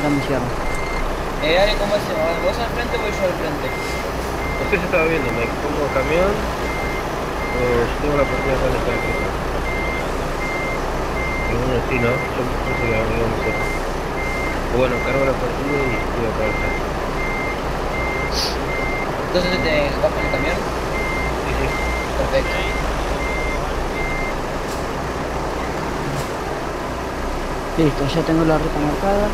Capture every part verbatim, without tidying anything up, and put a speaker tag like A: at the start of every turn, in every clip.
A: ahora me cierro.
B: Eh, dale, ¿cómo hacemos? ¿Vos al frente o voy yo al frente?
C: No sé si estaba viendo, me pongo camión o si tengo la oportunidad de estar en casa. Pero bueno, sí, ¿no? Yo pienso que vamos a hacer. O bueno, cargo la partida y estoy acá atrás.
B: Entonces te vas con el camión.
C: Sí, sí.
B: Perfecto.
A: Listo, ya tengo la ruta marcada.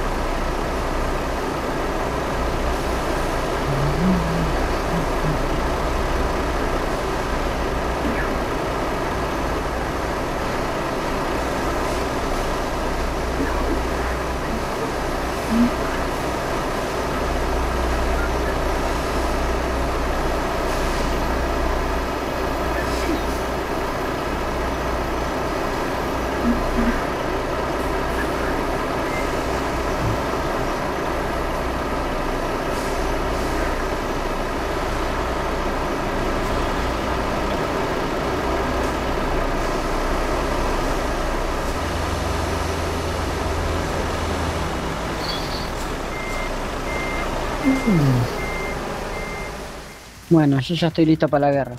A: Bueno, yo ya estoy listo para la guerra.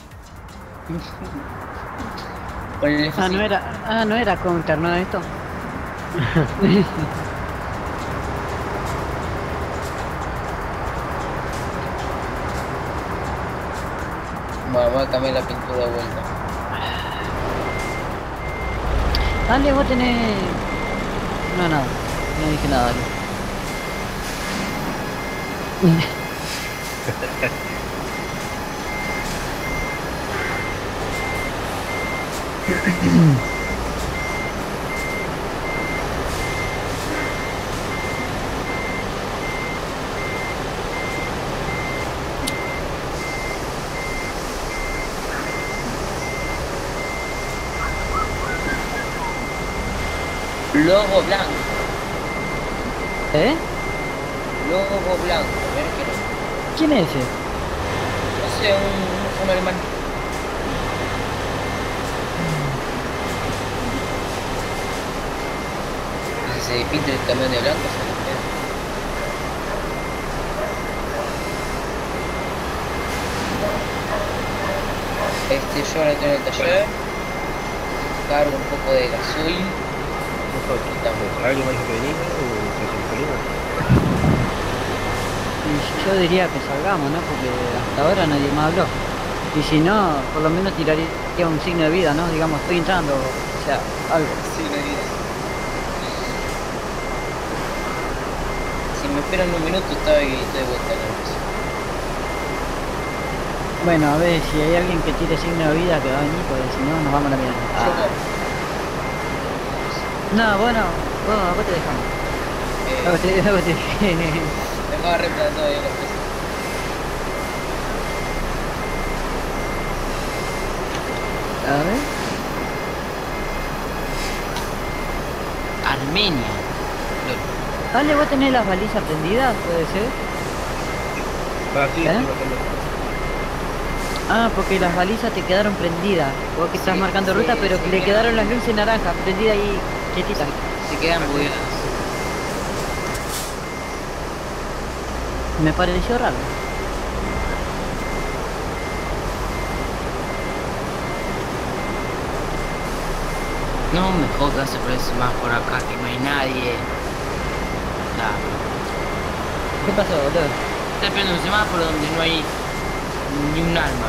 B: Con el
A: Ah, no
B: F cinco.
A: era, ah, no era counter, ¿no? Esto.
B: Bueno, voy a cambiar la pintura de vuelta.
A: Dale, vos tenés... No, nada. No dije nada, dale.
B: Logo blanco.
A: ¿Eh?
B: Logo blanco. A ver qué no.
A: ¿Quién es ese?
B: No sé, un, un alemán. Si se pinta el camión de blanco, se lo queda. Este, yo ahora tengo el taller. Cargo un poco de gasoil.
C: ¿Alguien más dijo que venía o que se salía?
A: Y yo diría que salgamos, ¿no? Porque hasta ahora nadie más habló. Y si no, por lo menos tiraría un signo de vida, ¿no? Digamos, estoy entrando, o sea, algo.
B: Sí, no hay vida. Si me esperan un minuto, estoy, estoy de vuelta. ¿No?
A: Bueno, a ver si hay alguien que tire signo de vida que va a venir, porque si no, nos vamos a la mierda.
B: Yo
A: Ah. No, bueno, vos, vos te dejamos.
B: eh,
A: Vos te, vos te...
B: me acabo de replantar todavía la empresa.
A: A ver.
B: Armenia.
A: Dale, vos tenés las balizas prendidas, puede ser.
C: Ah, sí,
A: ¿Eh?
C: estoy bajando.
A: Ah, porque las balizas te quedaron prendidas. Vos que estás
B: Sí,
A: marcando
B: sí,
A: ruta, pero
B: sí,
A: le
B: quedan-
A: quedaron las luces naranjas prendidas ahí quietitas.
B: Se quedan bugueadas.
A: Me pareció raro.
B: No me jodas, se parece más por acá que no hay nadie. Nah.
A: ¿Qué pasó, boludo?
B: Estoy esperando un semáforo donde no hay ni un alma.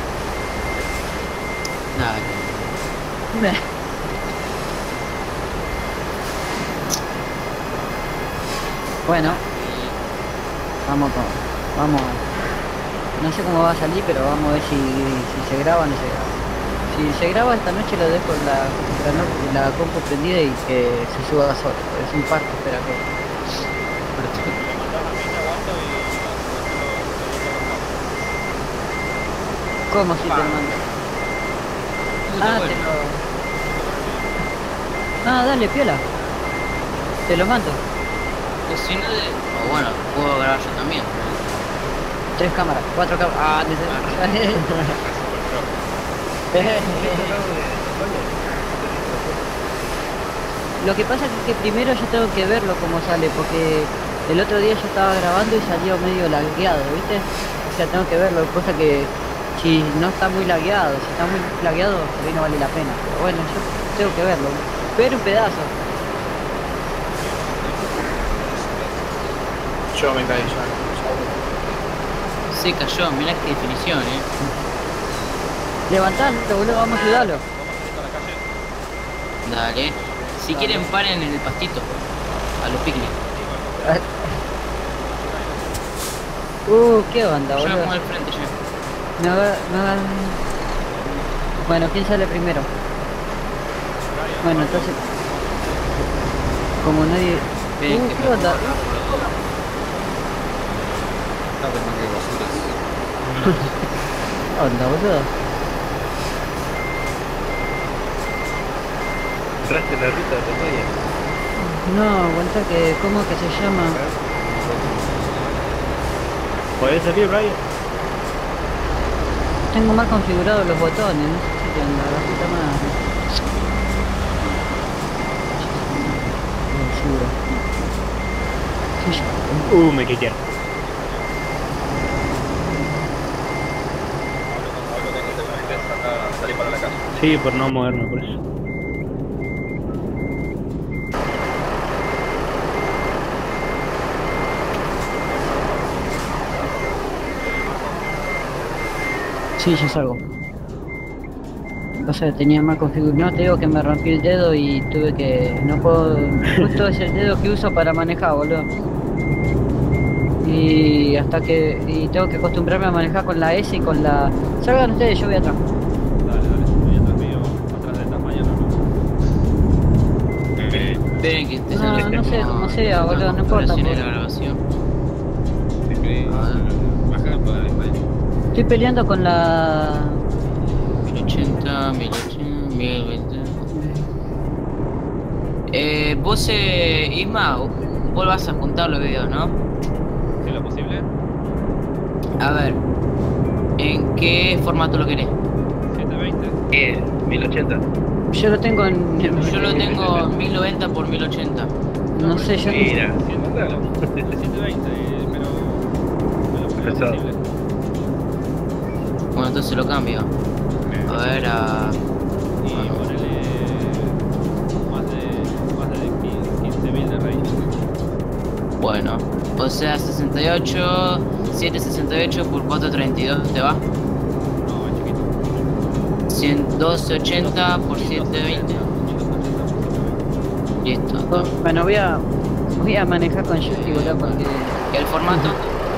B: Dale.
A: Bueno, vamos con... Vamos. No sé cómo va a salir, pero vamos a ver si, si se graba o no se graba. Si se graba esta noche lo dejo la, la, no- la compu prendida y que se suba solo. Es un parto, espera que... ¿Cómo si te lo mando? Ah, te lo... Ah, dale, piola. Te lo mando.
B: O si no, de... o bueno, puedo grabar yo también.
A: Tres cámaras, cuatro cámaras. Ah, lo que pasa es que primero yo tengo que verlo cómo sale, porque el otro día yo estaba grabando y salió medio lagueado, ¿viste? O sea, tengo que verlo, cosa que si no está muy lagueado, si está muy lagueado, por ahí no vale la pena. Pero bueno, yo tengo que verlo, ver un pedazo.
D: Yo me caí ya.
B: Se cayó, mirá qué definición, eh.
A: Levantalo, boludo, vamos a ayudarlo.
B: Dale. Si quieren paren en el pastito. A los picnic.
A: Uh, qué onda,
B: Yo me
A: boludo.
B: pongo al frente ya.
A: Me va, me va... Bueno, ¿quién sale primero? Bueno, entonces... Como nadie...
B: Ven,
A: Uh,
B: que
A: ¿qué
B: me
A: onda?
B: pongo acá por los dos.
D: No, que no que basuras.
A: ¿Qué onda, boludo?
C: Entraste en la ruta de Totoya.
A: No, aguanta que... ¿Cómo que se llama?
C: ¿Podés salir, Brian?
A: Tengo mal configurados los botones, no sé qué onda, la puta madre. Sí,
C: Uh, me quité.
D: Salí para la casa.
C: Sí, por no moverme, por eso.
A: sí, ya salgo. O sea, tenía mal configurado. No, te digo que me rompí el dedo y tuve que... No puedo... Justo es el dedo que uso para manejar, boludo. Y hasta que... Y tengo que acostumbrarme a manejar con la S y con la... Salgan ustedes, yo voy atrás.
E: Dale, dale, voy atrás mío, atrás de esta mañana, ¿no?
B: Esperen que esté
A: No, no sé, como sea, boludo, no importa,
B: en la
A: porque-
B: grabación.
D: Baja para el país.
A: Estoy peleando con la...
B: mil ochenta, mil ochenta, mil veinte. Eh, vos, eh, Isma, vos vas a juntar los videos, ¿no?
E: Si lo posible.
B: A ver, ¿en qué formato lo querés?
E: setecientos veinte.
C: Eh, mil ochenta.
A: Yo lo tengo en...
B: Yo lo tengo mil noventa por mil ochenta.
A: No sé, yo...
C: Mira,
E: setecientos veinte, pero. pero lo
C: Pesado.
E: posible.
B: Bueno, entonces lo cambio. A ver, a...
E: Y ponele. Más de. Más de quince mil de range.
B: Bueno, o sea, sesenta y ocho, setecientos sesenta y ocho por cuatrocientos treinta y dos, ¿te va?
E: No, es chiquito.
B: doscientos ochenta por setecientos veinte. Listo. toma.
A: Bueno, voy a... Voy a manejar con joystick, boludo, porque...
B: ¿El formato?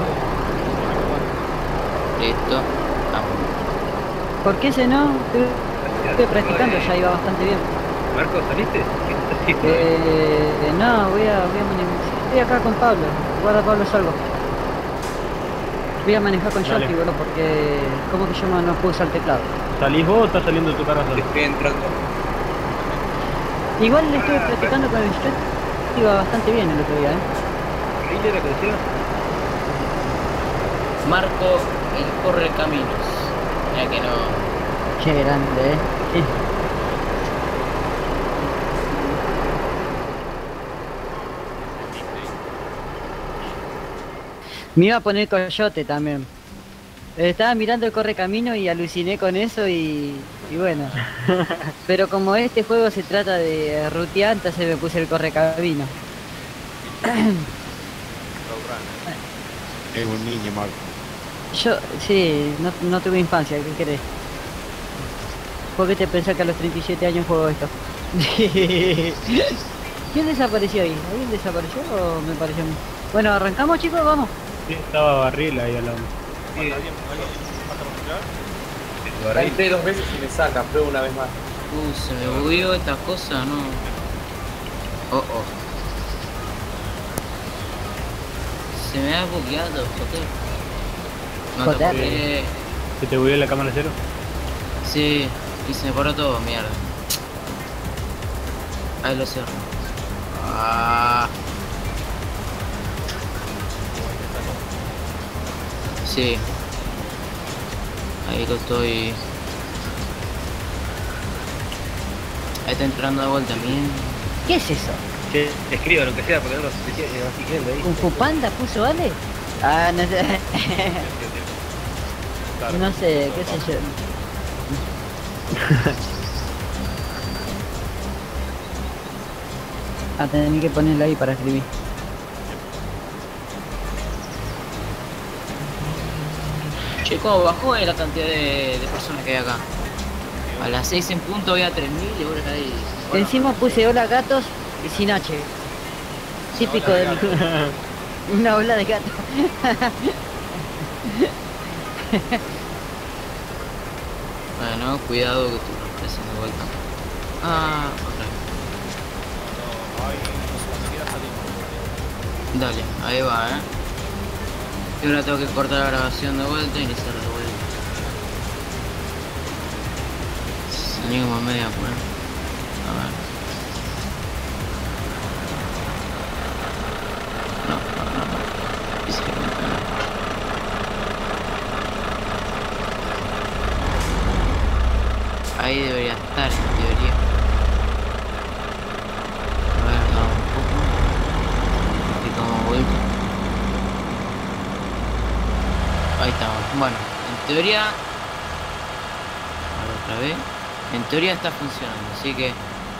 B: Listo. Vamos.
A: ¿Por qué ese no? Estoy, estoy practicando, ya iba bastante bien.
C: Marco, ¿saliste? Sí,
A: Eh, no, voy a, voy a manejar. Estoy acá con Pablo. Guarda, Pablo, salgo. Voy a manejar con
C: Dale.
A: joystick, boludo, porque... ¿Cómo que yo no no puedo usar el teclado?
C: ¿Salís vos o estás saliendo tu carro solo?
D: Estoy entrando.
A: Igual le estuve practicando con el joystick. Iba bastante bien el otro día, ¿eh?
C: ¿Ahí era creció?
B: Marco, el corre caminos. Ya que no...
A: Qué grande, ¿eh? Sí. Me iba a poner coyote también. Estaba mirando el correcamino y aluciné con eso y, y bueno. Pero como este juego se trata de rutear, entonces me puse el correcamino.
D: Es un niño, Marco.
A: Yo, sí, no, no tuve infancia, ¿qué querés? ¿Por qué te pensás que a los treinta y siete años juego esto? ¿Quién desapareció ahí? ¿Alguien desapareció o me pareció a mí? Bueno, ¿arrancamos, chicos? Vamos.
C: Sí, estaba Barril ahí al lado.
E: ¿Alguien, alguien pasa por tirar?
D: Entré dos veces y me saca, pruebo una vez más.
B: Uh, se me bugueó esta cosa, no. Oh, oh. Se me ha bugueado, joder. No te
A: Joder.
B: puede...
C: ¿Se te volvió la cámara cero?
B: Sí, y se me borró todo, mierda. Ahí lo cierro. Ah. Sí. Ahí lo estoy. Ahí está entrando de vuelta, bien.
A: ¿Qué es eso?
C: Che, escriba lo que sea, porque no lo estoy siguiendo ahí.
A: ¿Kung Fu Panda puso Ale? Ah, no sé.
E: Claro.
A: No sé, qué sé yo. Ah, tenés que ponerlo ahí para escribir.
B: Che, ¿cómo bajó eh, la cantidad de, de personas que hay acá? A las seis en punto había tres mil y ahora hay... Bueno,
A: Encima puse hola gatos y sin H. Típico
D: ola
A: de
D: de
A: mi... Una ola de gatos.
B: Bueno, cuidado que tú no estás haciendo vuelta. Ah, otra vez.
E: No, ay, cuando quiera salimos.
B: Dale, ahí va, eh. Y ahora tengo que cortar la grabación de vuelta y iniciar de vuelta. Salimos media apurado. A ver. No, no, no, no. Dice que no. Ahí debería estar, en teoría. A ver, dame un poco. Aquí como vuelta. Ahí estamos. Bueno, en teoría... Ahora otra vez. En teoría está funcionando, así que...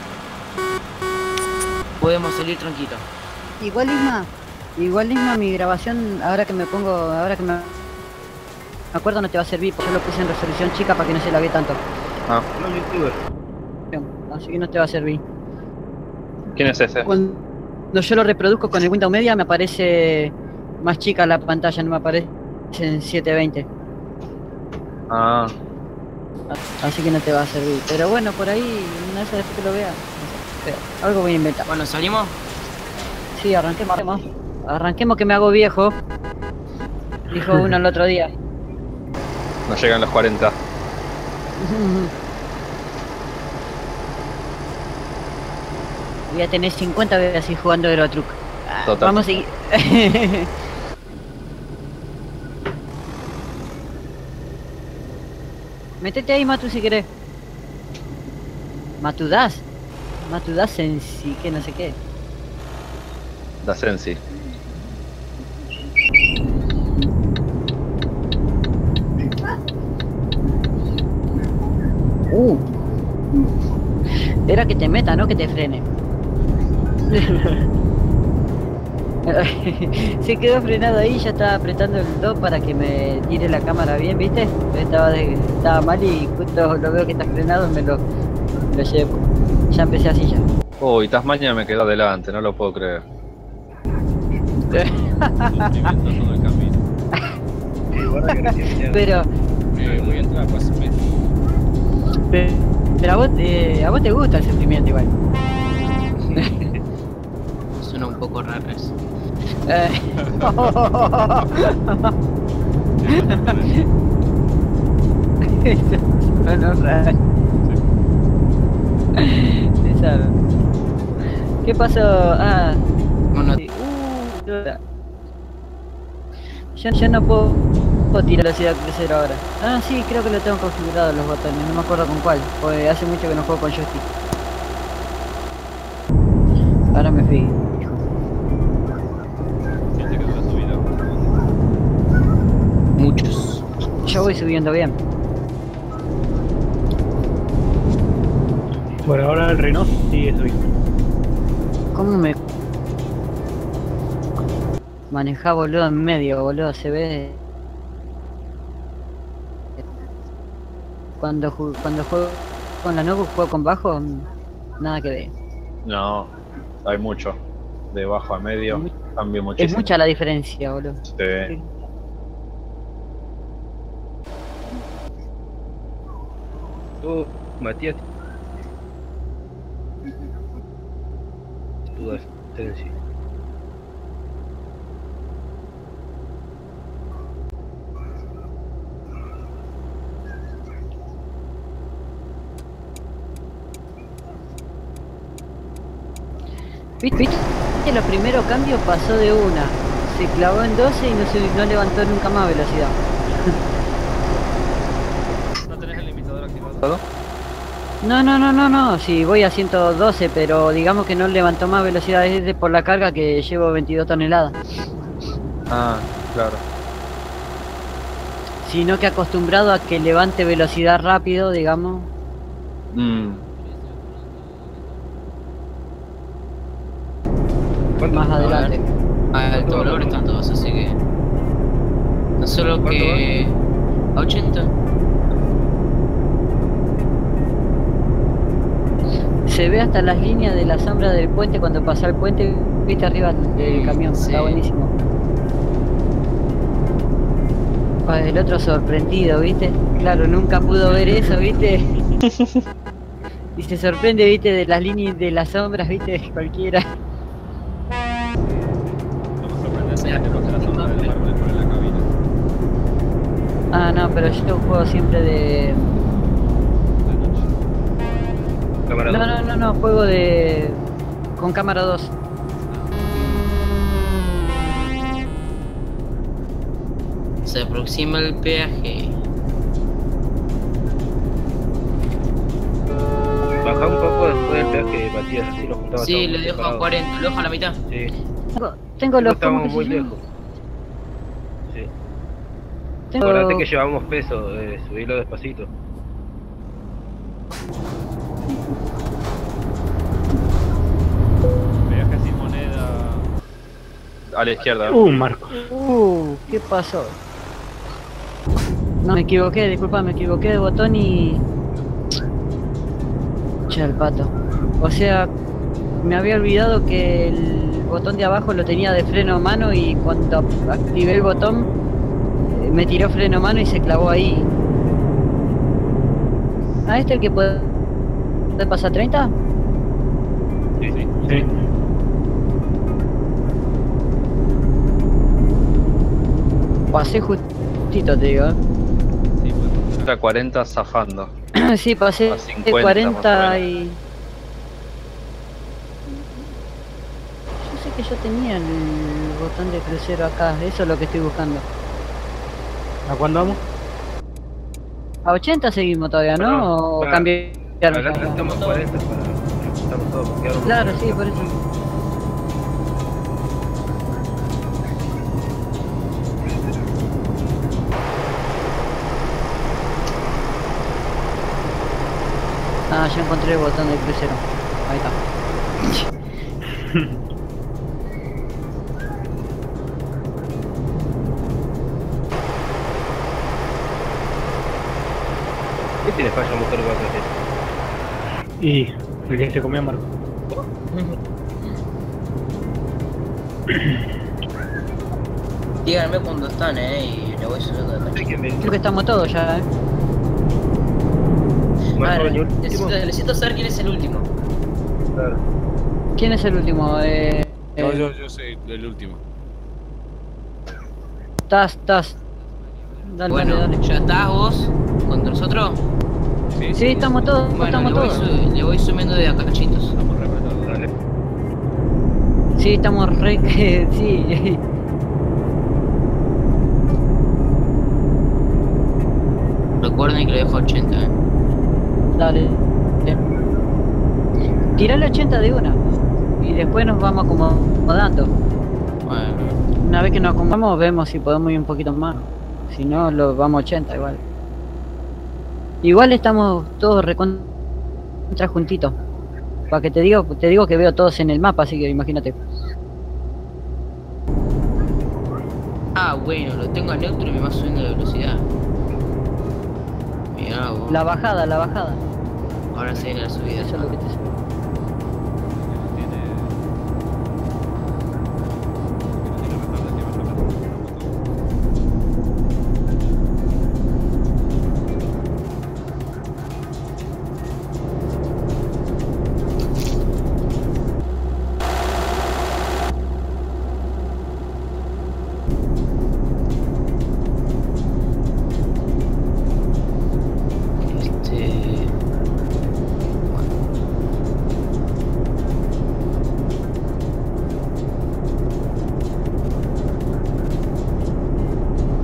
B: podemos salir tranquilos.
A: Igual Isma, igual Isma mi grabación, ahora que me pongo, ahora que me... Me acuerdo no te va a servir, porque yo lo puse en resolución chica para que no se la vea tanto.
C: Ah, no, youtuber.
A: Así que no te va a servir.
C: ¿Quién es ese?
A: Cuando yo lo reproduzco con el Windows Media me aparece más chica la pantalla, no me aparece en setecientos veinte.
C: Ah,
A: Así que no te va a servir. Pero bueno, por ahí, una vez después que lo vea, pero algo voy a inventar.
B: Bueno, ¿salimos?
A: Sí, arranquemos, arranquemos. Arranquemos que me hago viejo. Dijo uno el otro día.
C: no llegan los cuarenta.
A: Voy a tener cincuenta veces así jugando Eurotruck. Ah,
C: Total.
A: vamos a seguir. Métete ahí, Matu, si querés. Matudás. Matudás en sí, que no sé qué.
C: Da Sensi.
A: Uh. Era que te meta, no que te frene. Se quedó frenado ahí, ya estaba apretando el dos para que me tire la cámara bien, ¿viste? Estaba, de, estaba mal y justo lo veo que está frenado y me lo, lo llevo. Ya empecé así ya.
C: Uy, Tasmania me quedó adelante, no lo puedo creer.
E: Sufrimiento todo el camino.
A: Pero,
D: Eh, voy a entrar, pásame.
A: pero, pero a, vos, eh, a vos te gusta el sufrimiento igual.
B: Suena un poco raro eso.
A: Eh. Bueno, raro. Esa- ¿Qué pasó? Ah,
B: Bueno,
A: sí. Uh, yo, yo no puedo, puedo tirar velocidad crucero ahora. Ah, sí, creo que lo tengo configurado los botones, no me acuerdo con cuál, porque hace mucho que no juego con joystick. Ahora me fijo.
E: ¿Quién te quedó la subida?
B: muchos.
A: Yo voy subiendo bien.
C: Por ahora el Renault sigue subiendo.
A: ¿Cómo me manejá, boludo, en medio, boludo? Se ve... Cuando, ju- cuando juego con la notebook, juego con bajo, mm, nada que ver.
C: No, hay mucho. De bajo a medio,
A: Mu-
C: cambio
A: Es
C: muchísimo.
A: mucha la diferencia, boludo.
C: Sí. Oh, Matías. Tu Da Sensi.
A: ¿Viste? ¿Viste? Los primeros cambios pasó de una. Se clavó en doce y no, se, no levantó nunca más velocidad.
E: ¿No tenés el limitador activado?
A: No, no, no, no, no, sí, voy a ciento doce, pero digamos que no levantó más velocidad desde por la carga que llevo veintidós toneladas.
F: Ah, claro.
A: Sino que acostumbrado a que levante velocidad rápido, digamos.
F: Mm.
C: ¿Cuánto?
A: Más adelante.
B: Alto valor están todos, así que. No solo que. A ochenta.
A: Se ve hasta las líneas de la sombra del puente cuando pasa el puente, viste arriba del camión,
B: Sí.
A: está buenísimo. Ah, el otro sorprendido, viste. Claro, nunca pudo ver eso, viste. Y se sorprende, viste, de las líneas de las sombras, viste, cualquiera.
E: Lo más sorprendente es que pase la sombra del árbol por en la cabina.
A: Ah, no, pero yo juego siempre de...
E: De noche.
C: Cámara
A: No,
C: dos.
A: no, no, no, juego de... con cámara dos.
B: Se aproxima el peaje.
C: Baja un poco después del peaje, Matías, así nos juntamos.
B: Sí,
C: todos
B: le dejo a
C: separados.
B: cuarenta, lo dejo a la mitad.
C: Sí,
A: Tengo, tengo los... ¿cómo
C: estamos
A: que se
C: muy
A: llama?
C: lejos. Sí.
A: Tengo...
C: Acordate que llevamos peso, eh, subirlo despacito.
E: Peaje sin moneda.
F: A la izquierda.
G: Uh, Marco.
A: Uh, ¿qué pasó? No, me equivoqué, disculpa, me equivoqué de botón y... Che, el pato. O sea, me había olvidado que el botón de abajo lo tenía de freno a mano y cuando activé el botón eh, me tiró freno a mano y se clavó ahí. ¿Ah, este es el que puede, puede pasar treinta?
C: Sí, sí.
G: Sí.
A: Pasé justito, te digo. ¿eh?
E: Sí, pues.
F: A cuarenta zafando.
A: Sí, pasé
F: A
A: de
F: cincuenta,
A: cuarenta
F: más o menos.
A: y... Yo sé que yo tenía el botón de crucero acá, eso es lo que estoy buscando.
G: ¿A cuándo vamos?
A: A ochenta seguimos todavía, ¿no?
C: No,
A: ¿O
C: para-
A: cambiaron?
C: Adelante estamos cuarenta para... Estamos todos porque ahora-
A: Claro, sí, por eso. Ah, ya encontré el botón de crucero. Ahí está.
C: ¿Qué tiene falla motor cuatro G?
G: Y el que se comió Marco.
B: Díganme cuando están, eh, y le voy subiendo de
C: No sé
B: pecho.
C: quién me
A: Creo que estamos todos ya, ¿eh?
C: Marco
B: Vale,
C: el último.
B: necesito, necesito saber quién es el último.
C: Claro.
A: ¿Quién es el último? Eh...
D: No,
A: eh,
D: yo, yo soy el último.
A: Taz, Taz. Dale,
B: Bueno,
A: dale, dale.
B: ¿ya estás vos contra nosotros?
A: Sí, estamos todos,
B: Bueno,
A: estamos
B: le voy,
A: todos.
B: su- le voy subiendo de a cachitos.
E: Estamos re apretados.
C: Dale.
A: Sí, estamos re... que- sí.
B: Recuerden que le dejo ochenta, eh.
A: Dale. Tirale ochenta de una. Y después nos vamos acomodando.
B: Bueno,
A: Una vez que nos acomodamos vemos si podemos ir un poquito más. Si no, lo vamos a ochenta igual. Igual estamos todos recontra juntitos. Para que te digo, te digo que veo todos en el mapa, así que imagínate.
B: ah, bueno, lo tengo a neutro y me va subiendo la velocidad. Mirá vos.
A: La bajada, la bajada.
B: Ahora se viene la subida.
A: Eso es lo que te sube.
E: Tiene. Tiene retardo, tiene retardo.
B: Este...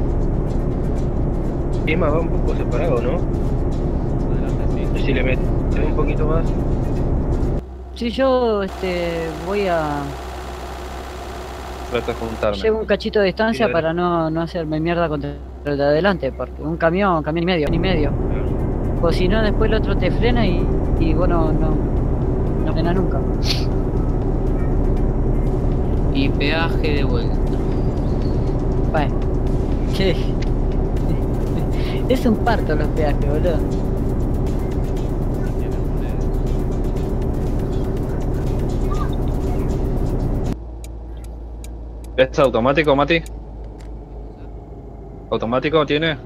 C: Emma va un poco separado, ¿no?
E: Adelante, sí.
C: No sé si le met- un poquito más.
A: Si yo este voy a
F: Trato de juntarme.
A: llevo un cachito de distancia
C: Sí, dale.
A: para no, no hacerme mierda contra el de adelante, porque un camión, camión y medio, y medio. O si no después el otro te frena y, y bueno no, no frena nunca.
B: Y peaje de vuelta.
A: Bueno, che. Es un parto los peajes, boludo.
F: ¿Es automático, Mati? ¿Automático tiene?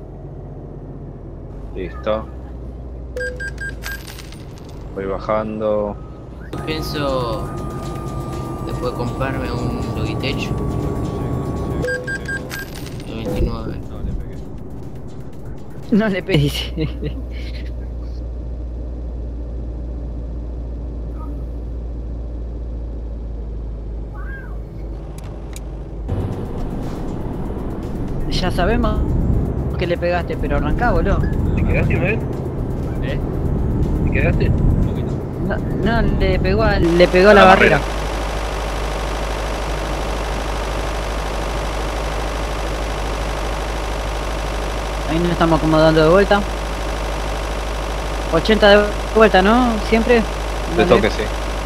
F: Listo. Voy bajando.
B: Pienso después comprarme un Logitech el veintinueve.
E: No, le pegué.
A: No le pedís. Ya sabemos que le pegaste, pero arrancá, boludo.
C: ¿Te quedaste, Noel?
E: ¿Eh?
C: ¿Te quedaste?
E: Un poquito.
A: No, no, le pegó a, le pegó a la
F: La
A: barrera.
F: barrera.
A: Ahí nos estamos acomodando de vuelta. ochenta de vuelta, ¿no? Siempre.
F: De
A: Dale.
F: toque, sí.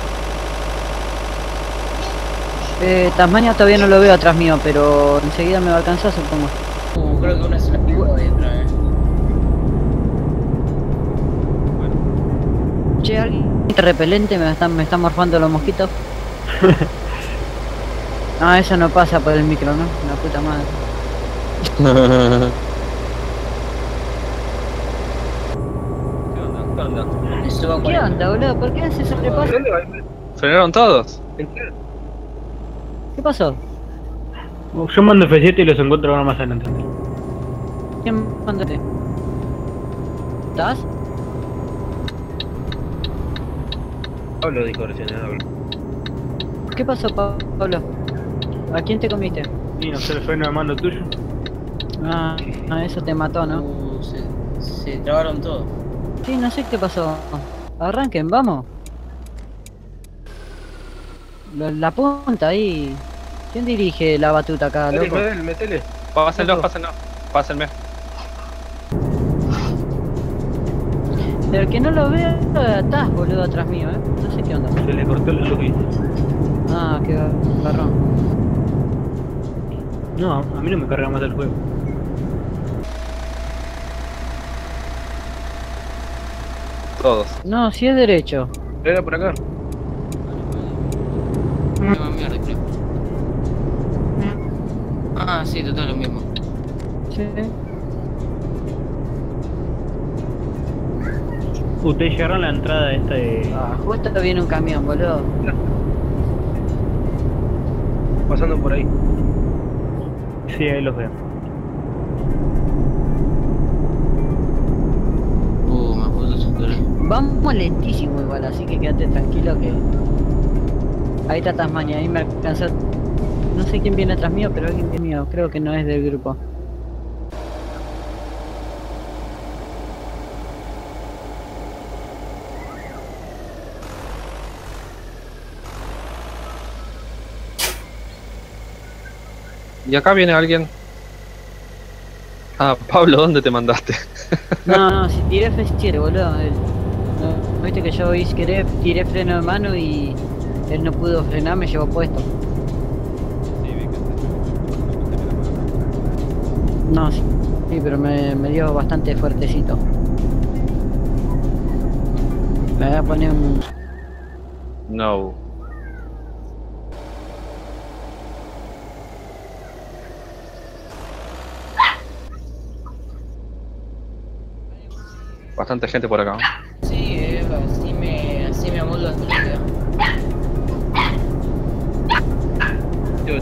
A: Eh, Tasmania todavía no lo veo atrás mío, pero enseguida me va a alcanzar, supongo.
B: Uh, creo que una se la pegó ahí atrás, eh.
A: Che, alguien repelente me está, me está morfando los mosquitos. No, eso no pasa por el micro, ¿no? La puta madre.
E: ¿Qué onda? ¿Qué onda?
B: Me subo a
A: ¿Qué
B: cuarenta.
A: onda, boludo? ¿Por qué haces ese repaso?
C: ¿Dónde va?
F: ¿Frenaron todos?
C: Entra.
A: ¿Qué pasó?
G: Yo mando F siete y los encuentro ahora más adelante.
A: ¿Quién mandaste? ¿Estás?
C: Pablo dijo recién, eh, Pablo.
A: ¿Qué pasó, Pablo? ¿A quién te comiste?
G: Y no sé el freno de mando tuyo.
A: Ah, ah, eso te mató, ¿no?
B: Uh, se, se trabaron todos.
A: Sí, no sé qué pasó. Arranquen, vamos. La, la punta ahí. ¿Quién dirige la batuta acá,
C: Dale,
A: loco?
C: Noel, metele.
F: Pásenlo,
C: Loco.
F: pásenlo. Pásenme.
A: El que no lo vea, estás, boludo, atrás mío, ¿eh? No sé qué onda.
G: Se le cortó la luz.
A: Ah, qué garrón.
G: No, a mí no me carga más el juego.
F: Todos.
A: No, si es derecho.
C: Era por acá.
B: Misma mierda, creo. Ah, sí, total, lo mismo.
A: Sí.
G: Ustedes llegaron a la entrada esta de...
A: Ah, justo viene un camión, boludo.
C: Pasando por ahí.
G: Sí, ahí los veo.
B: Uh, me puso super.
A: Vamos lentísimo igual, así que quédate tranquilo que... Ahí está Tasmania, ahí me alcanzó... No sé quién viene atrás mío, pero alguien viene mío. Creo que no es del grupo.
F: Y acá viene alguien. Ah, Pablo, ¿dónde te mandaste?
A: No, no, si tiré F siete, boludo. Él, no, viste que yo hice querer, tiré freno de mano y él no pudo frenar, me llevó puesto.
E: Sí, vi que
A: No, sí, sí, pero me, me dio bastante fuertecito. Me voy a poner un...
F: No. Bastante gente por acá.
B: Sí, eh, así me, así me amoldo hasta la vida.
C: Yo,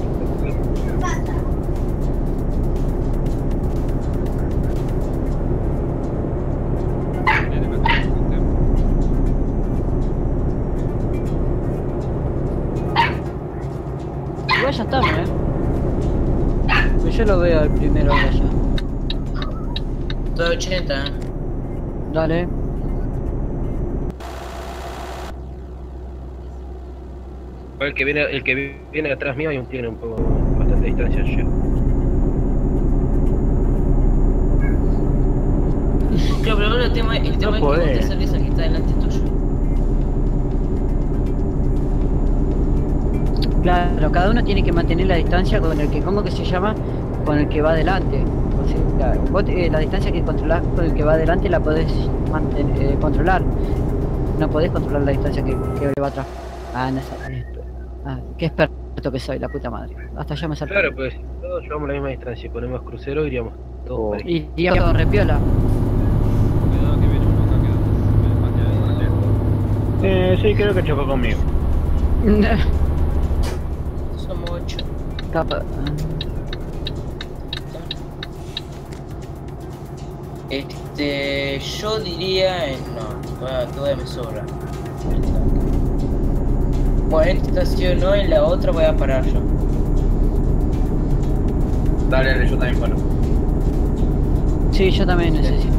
A: Igual ya estamos, eh. Pues yo lo veo al primero de allá.
B: Todo ochenta, eh.
A: Dale.
C: El que viene, el que viene atrás mío hay un tiene un poco bastante distancia yo.
B: Claro, pero ahora el tema, el tema
G: No
B: es que vos
G: podés.
B: te salís al que está delante tuyo.
A: Claro, cada uno tiene que mantener la distancia con el que, ¿cómo que se llama? Con el que va adelante. O sea, vos, eh, la distancia que controlás con el que va adelante la podés mantener, eh, controlar. No podés controlar la distancia que, que va atrás. Ah, no sabés. Ah, qué experto que soy, la puta madre. Hasta yo me salté.
C: Claro, pues si todos llevamos la misma distancia y ponemos crucero iríamos todos
F: Oh.
C: parejitos.
A: Y iría todo repiola.
E: Cuidado que viene uno acá que viene pateado.
G: Eh, sí, creo que chocó conmigo.
B: Somos ocho.
A: Capa.
B: Este, yo diría, eh, no, todavía, todavía me sobra. Bueno, en esta estación no, en la otra voy a parar yo.
D: Dale, dale, yo también paro.
A: Sí, yo también necesito.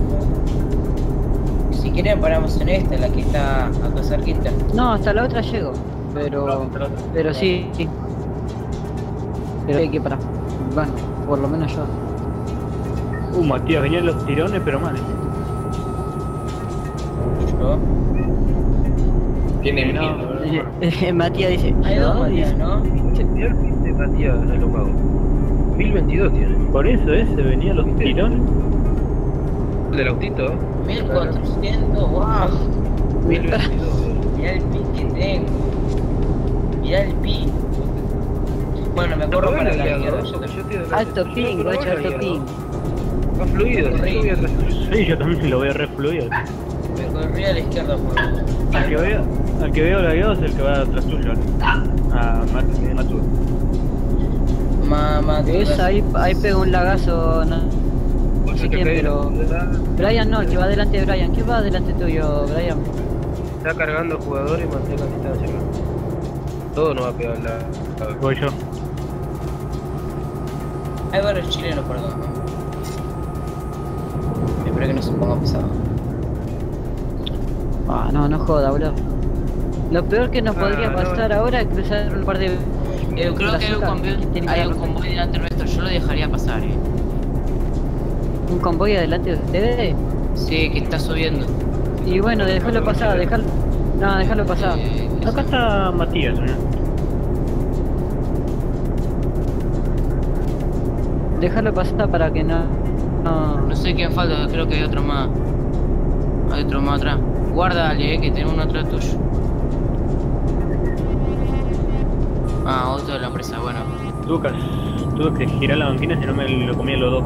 B: Si quieren paramos en esta, la que está acá cerquita.
A: No, hasta la otra llego. Pero. Pero sí. sí. Pero hay que parar. Bueno, por lo menos yo.
G: Uh, Matías, venían los tirones, pero mal.
B: Yo.
D: Tiene
A: No,
D: miedo.
A: eh, Matías dice.
B: Hay dos
A: "No",
B: Matías,
A: dice,
B: ¿no?
C: ¿Qué Matías el mago? mil veintidós tiene.
G: Por eso ese, venían los tirones.
C: El del autito.
B: mil cuatrocientos, wow.
C: mil veintidós.
B: Mirá el pi que tengo. Mirá el pi. Bueno, me corro para la izquierda. yo-
A: Alto ping, guacho, alto ping.
C: Va fluido, sí, yo voy atrás tuyo.
G: Sí, yo también lo veo re fluido.
B: Me corrí a la izquierda por
G: Al que veo, al que veo lagueado es el que va atrás tuyo. A Matu.
B: Mamá,
A: Es ahí, ahí pega un lagazo, no, no sé quién, pero. Brian no, el que va delante de Brian. ¿Quién va delante tuyo, Brian?
C: Está cargando jugador y mantenga distancia acá. Todo no va a pegar la.
G: Voy yo.
B: Hay varios chilenos por acá. Espero que no se ponga pesado.
A: Ah, no, no joda, boludo. Lo peor que nos
C: Ah,
A: podría
C: no.
A: pasar ahora es cruzar un par de.
B: Yo creo que hay un
A: azúcar
B: convoy,
A: que tiene que
B: hay
A: dar
B: un
A: la-
B: convoy delante nuestro, yo lo dejaría pasar, eh.
A: un convoy adelante de ustedes.
B: Sí, que está subiendo.
A: Y bueno, déjalo pasar, déjalo. No, déjalo pasar.
B: Eh,
G: Acá está Matías, ¿no?
A: Déjalo pasar para que no. No.
B: No sé quién falta, creo que hay otro más. Hay otro más atrás. Guarda, Ale, eh, que tenemos uno atrás tuyo. Ah, otro de la empresa, bueno.
G: Lucas, tuve que girar la banquina si no me lo comía los dos.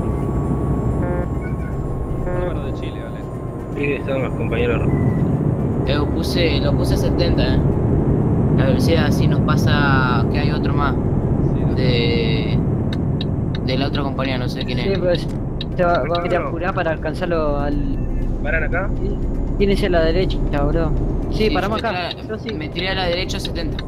E: Número de Chile, vale.
C: Sí, están los compañeros.
B: Eh, puse, lo puse a setenta, eh. La velocidad así nos pasa que hay otro más. De. De la otra compañía, no sé quién
A: Sí,
B: es.
A: pues. Te va, va a ir a apurar para alcanzarlo al.
C: ¿Paran acá?
A: Tienes a la derecha, bro. Sí, paramos
B: yo me
A: acá.
B: tiré-
A: Yo sí.
B: Me tiré a la derecha setenta.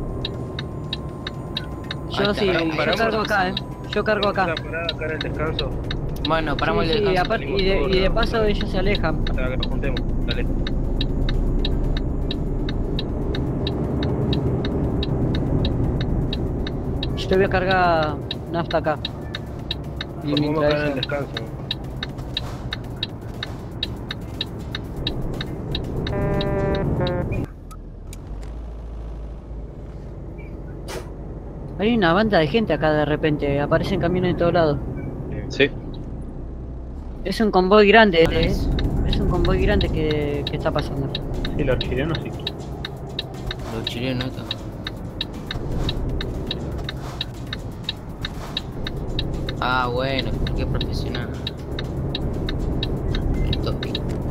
A: Yo
B: Ahí
A: sí,
B: está,
A: yo
C: paramos,
A: cargo acá, eh. Yo cargo acá.
C: Una parada acá en el descanso.
B: Bueno, paramos
A: Sí,
B: el
A: sí,
B: descanso.
A: aparte- y, de, y de paso ellos se alejan.
C: Hasta que nos juntemos. Dale.
A: Yo voy a cargar nafta acá. Y
C: Formamos
A: mientras
C: acá en el
A: eso-
C: descanso.
A: Hay una banda de gente acá de repente, aparecen camiones de todos lados.
F: Sí.
A: Es un convoy grande, eh. Es un convoy grande que, que está pasando.
G: Sí, los chilenos sí.
B: Los chilenos acá. Ah, bueno, qué profesional. Qué toque.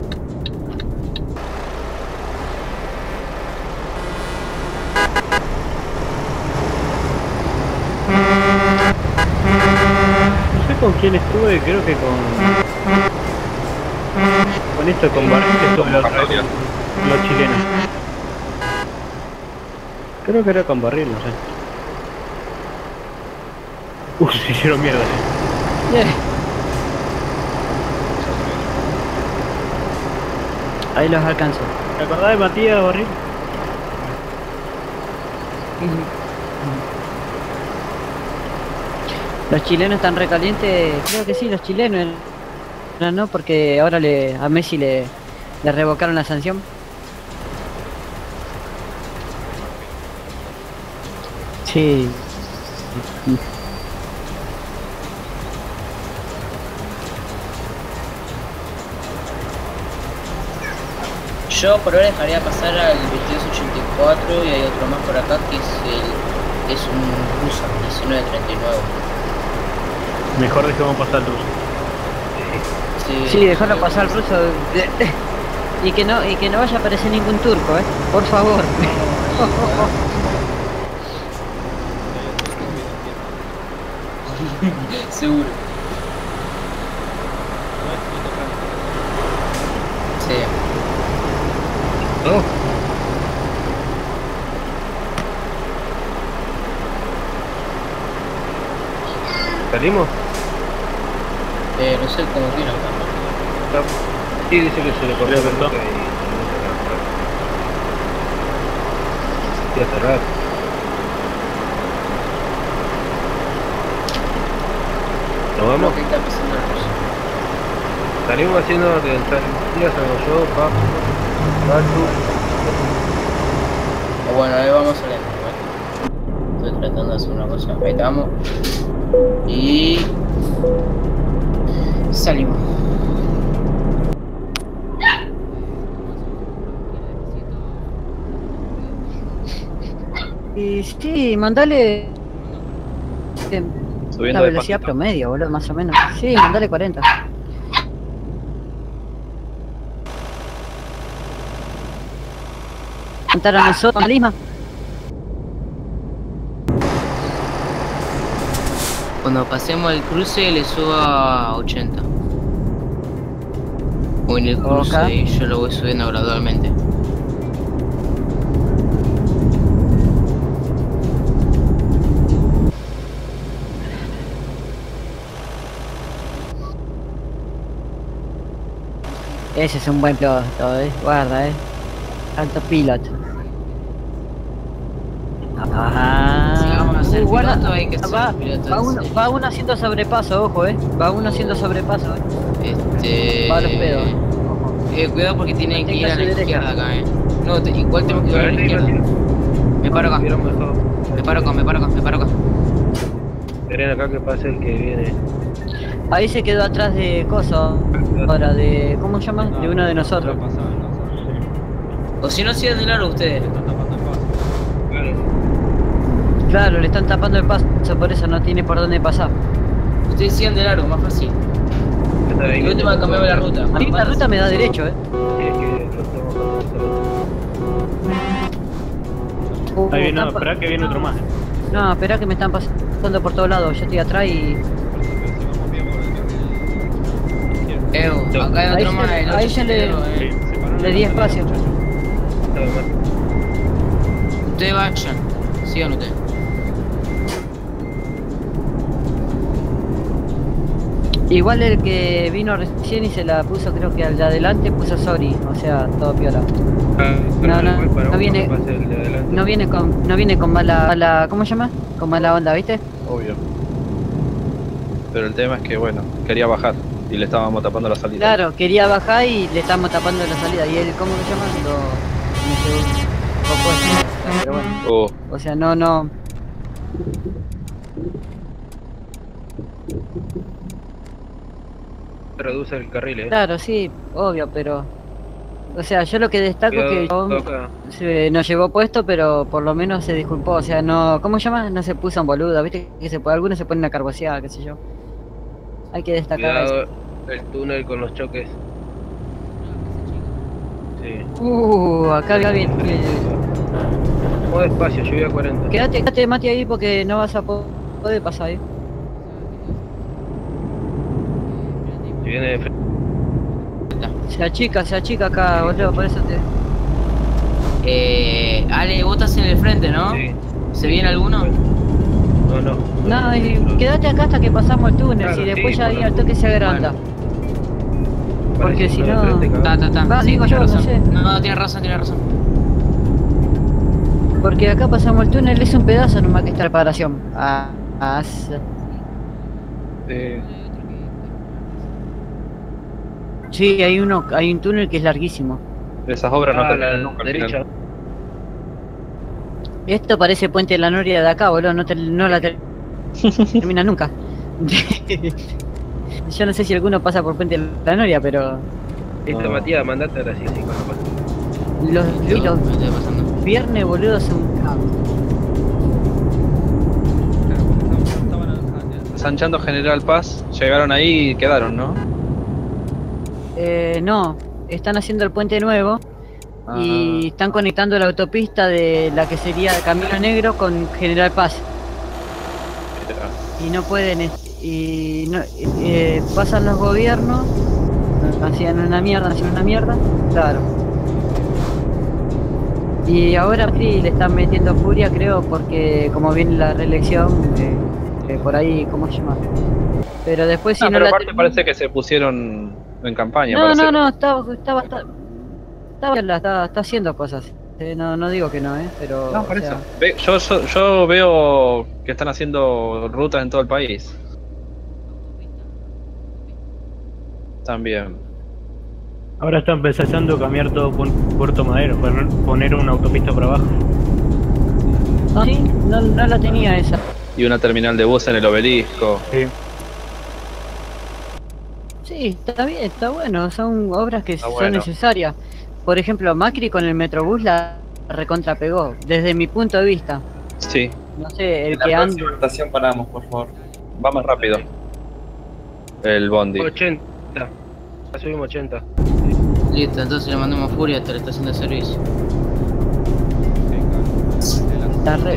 G: No sé con quién estuve, creo que con... Con esto, con Barril, que estuve la otra vez con los chilenos. Creo que era con Barril, no sé. Uh, se hicieron mierda.
A: Yeah. Ahí los alcanzo.
G: ¿Te acordás de Matías, Barril?
A: Los chilenos están recalientes, creo que sí, los chilenos, no, no, porque ahora le, a Messi le, le revocaron la sanción. Sí.
B: Yo por ahora dejaría pasar al veintidós ochenta y cuatro y hay otro más por acá que es el, es un ruso, diecinueve treinta y nueve.
G: Mejor dejemos pasar el ruso.
B: Sí,
A: Sí, dejarlo pasar al ruso. Y que no, y que no vaya a aparecer ningún turco, eh. Por favor.
B: Seguro. Sí.
C: ¿No? ¿Salimos?
B: Eh, no sé cómo tiene acá.
C: Sí, dice que se le corrió el
G: ¿Cortó?
C: toque y... Voy a cerrar. ¿Nos vamos?
B: Creo que está pasando el ruso.
C: Salimos haciendo de Díaz, salgo yo, Paco, Paco.
B: O bueno, ahí vamos saliendo, ¿vale? Estoy tratando de hacer una cosa. Ahí estamos. Y... salimos.
A: Y sí, mandale... eh,
F: Subiendo
A: la
F: de
A: velocidad
F: pasito.
A: promedio, boludo, más o menos. Sí, mandale cuarenta. Montaron el sol, Lima.
B: Cuando pasemos el cruce le subo a ochenta. O en el cruce
A: Ok.
B: y yo lo voy subiendo gradualmente.
A: Ese es un buen piloto, eh. Guarda, eh. Alto piloto. Ah,
B: Si vamos a ser
A: uh, guarda,
B: piloto, hay que ser
A: va,
B: piloto
A: va
B: en
A: uno,
B: serio.
A: va uno haciendo sobrepaso, ojo, eh. Va uno haciendo sobrepaso, eh.
B: Este...
A: Va a los pedos. Ojo.
B: Eh, cuidado porque tienen que ir a la
A: Mantenga su
B: izquierda
A: derecha.
B: acá, eh. No, te- igual tenemos que ir a la izquierda. Me paro acá,
C: Vieron mejor.
B: me paro acá, me paro acá, me paro acá.
C: Esperen acá que pase el que viene.
A: Ahí se quedó atrás de Coso. Ahora de. ¿Cómo se llama? De uno de nosotros.
E: No pasaban, no pasaban.
B: O si no, sigan de largo ustedes.
E: Están tapando el paso.
C: Claro.
A: Claro, le están tapando el paso, por eso no tiene por dónde pasar.
B: Ustedes sigan de largo, más fácil.
C: Está ahí.
B: Y última cambiamos la ruta.
A: A mí la ruta me da derecho, eh.
C: Sí, es que lo estamos haciendo.
A: Uh,
G: Ahí viene, no,
A: están pa-
G: esperá que viene otro más.
A: No, espera que me están pasando por todos lados. Yo estoy atrás y.
E: Pero si vamos bien por el carril izquierdo.
B: Eh, acá hay
A: Ahí
B: otro
A: se-
B: más, el
A: ahí
B: otro
A: se le-
B: sendero,
G: Sí.
B: eh.
E: Se pararon
A: Le
E: en
A: di
E: la
A: espacio.
E: muchacho.
C: Está mal.
B: Ustedes vayan, sigan ustedes.
A: Igual el que vino recién y se la puso, creo que al de adelante puso sorry, o sea, todo piola.
C: Ah,
A: No, no,
C: igual para
A: no
C: uno
A: viene-
C: que pase el de adelante.
A: No viene con, no viene con mala, mala, ¿cómo se llama? Con mala onda, ¿viste?
F: Obvio. Pero el tema es que, bueno, quería bajar y le estábamos tapando la salida.
A: Claro, quería bajar y le estamos tapando la salida. Y él, ¿cómo se llama? Lo, no sé, opuesto. Pero bueno,
F: Oh,
A: o sea, no, no.
C: Reduce el carril, eh.
A: Claro, sí, obvio, pero. O sea, yo lo que destaco es que el
C: Cuidado,
A: chabón
C: acá.
A: se nos llevó puesto, pero por lo menos se disculpó. O sea, no. ¿Cómo se llama? No se puso en boluda, ¿viste? Que se puede, algunos se ponen a carbocear, qué sé yo. Hay que destacar eso.
C: Cuidado el túnel con los choques. Sí.
A: Uh, acá acá bien. eh,
C: Vamos despacio, yo voy a cuarenta.
A: Quédate, quédate, Mati, ahí porque no vas a po- poder pasar ahí.
C: Si viene de frente.
A: Se achica, se achica acá, boludo, por eso te.
B: Eh, Ale, vos estás en el frente, ¿no?
C: Sí.
B: ¿Se viene alguno?
C: No, no.
A: No, y quédate acá hasta que pasamos el túnel,
C: Claro,
A: y después
C: sí,
A: ya
C: por
A: ahí
C: la-
A: al toque se agranda.
C: Parece
A: porque si
C: uno de
A: no-
C: frente,
B: Ta,
C: cabrón.
B: ta, ta.
A: Va,
B: Sí,
A: digo
B: tiene
A: yo, no
B: razón.
A: sé.
B: No, no, tiene razón, tiene razón.
A: Porque acá pasamos el túnel, es un pedazo nomás que está reparación. Ah, ah, s-
F: Eh,
A: sí, hay uno, hay un túnel que es larguísimo.
F: esas obras no
C: Ah,
F: terminan
C: la
F: nunca al
C: derecha.
F: final.
A: Esto parece Puente de la Noria de acá, boludo, no, te- no la ter- termina nunca. Yo no sé si alguno pasa por Puente de la Noria, pero
C: Esta
F: No.
C: Matías, mandate ahora sí, sí, cuando pase.
A: los,
B: Yo,
A: los
B: me estoy pasando.
A: viernes, boludo, son caos.
E: Claro, porque estaban, estaban al-
F: Sanchando General Paz, llegaron ahí y quedaron, ¿no?
A: Eh, no, están haciendo el puente nuevo y
F: Ah,
A: están conectando la autopista de la que sería Camino Negro con General Paz.
F: mira.
A: Y no pueden, es- y no, eh, pasan los gobiernos, hacían una mierda, hacían una mierda, claro. Y ahora sí le están metiendo furia, creo, porque como viene la reelección, eh, eh, por ahí, ¿cómo se llama? Pero después si
F: Ah,
A: no
F: pero
A: la
F: aparte
A: terminan-
F: parece que se pusieron en campaña.
A: No,
F: parece.
A: no, no, estaba, estaba, estaba, estaba- está, está haciendo cosas. Eh, no, no digo que no, eh, pero,
F: No,
A: o
F: por
A: sea,
F: eso. Ve- yo, yo, yo veo que están haciendo rutas en todo el país. También.
G: Ahora están empezando a cambiar todo por Puerto Madero, poner, poner una autopista por abajo.
A: ah, sí, no, no la tenía esa.
F: Y una terminal de bus en el obelisco.
G: Sí.
A: Sí, está bien, está bueno, son obras que
F: Está
A: son
F: bueno.
A: necesarias. Por ejemplo, Macri con el Metrobús la recontrapegó, desde mi punto de vista.
F: Sí,
A: No sé, el
D: En la
A: que anda.
D: próxima estación paramos, por favor.
F: va más rápido. El bondi.
C: ochenta. Ya subimos ochenta.
B: Listo, entonces le mandamos furia hasta la estación de servicio.
A: Está re-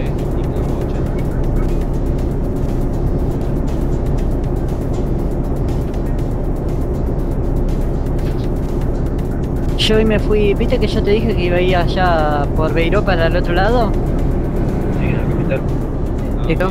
A: Yo hoy me fui, ¿viste que yo te dije que iba a ir allá por Beiró para el otro lado?
C: Sí, en la capital.
A: ¿Qué?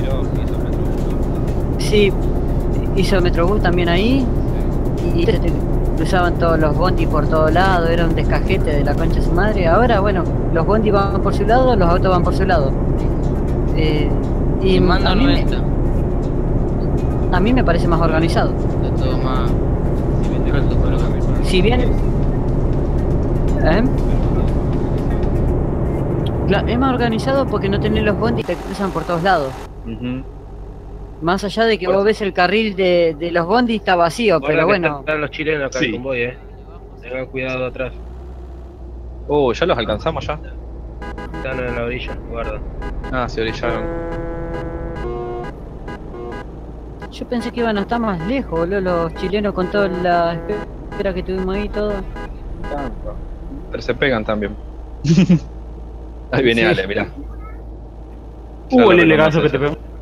A: Sí, hizo Metrobús también ahí y te- te cruzaban todos los bondis por todos lados, era un descajete de la concha de su madre. Ahora, bueno, los bondis van por su lado, los autos van por su lado. Eh, y
B: Y
A: a
B: manda
A: mí, me,
B: noventa.
A: a mí me parece más organizado.
B: Está todo más suelto por acá.
A: Si bien... ¿Eh? Claro, es más organizado porque no tenés los bondis que te cruzan por todos lados.
F: Ujú.
A: Más allá de que
F: Bueno.
A: vos ves el carril de, de los bondis está vacío,
C: Guarda
A: pero
C: que
A: bueno.
C: están los chilenos acá
F: Sí.
C: en convoy, eh. Tengan cuidado atrás.
F: Uh, ya los alcanzamos ya.
C: Están en la orilla, guarda.
F: Ah, se orillaron.
A: Yo pensé que iban a estar más lejos, boludo, los chilenos con toda la espera que tuvimos ahí y todo.
F: Pero se pegan también. Ahí viene
A: Sí.
F: Ale, mirá. Ya
G: Uh,
F: lo
G: el elegazo que
F: reconoces.
G: te pegó.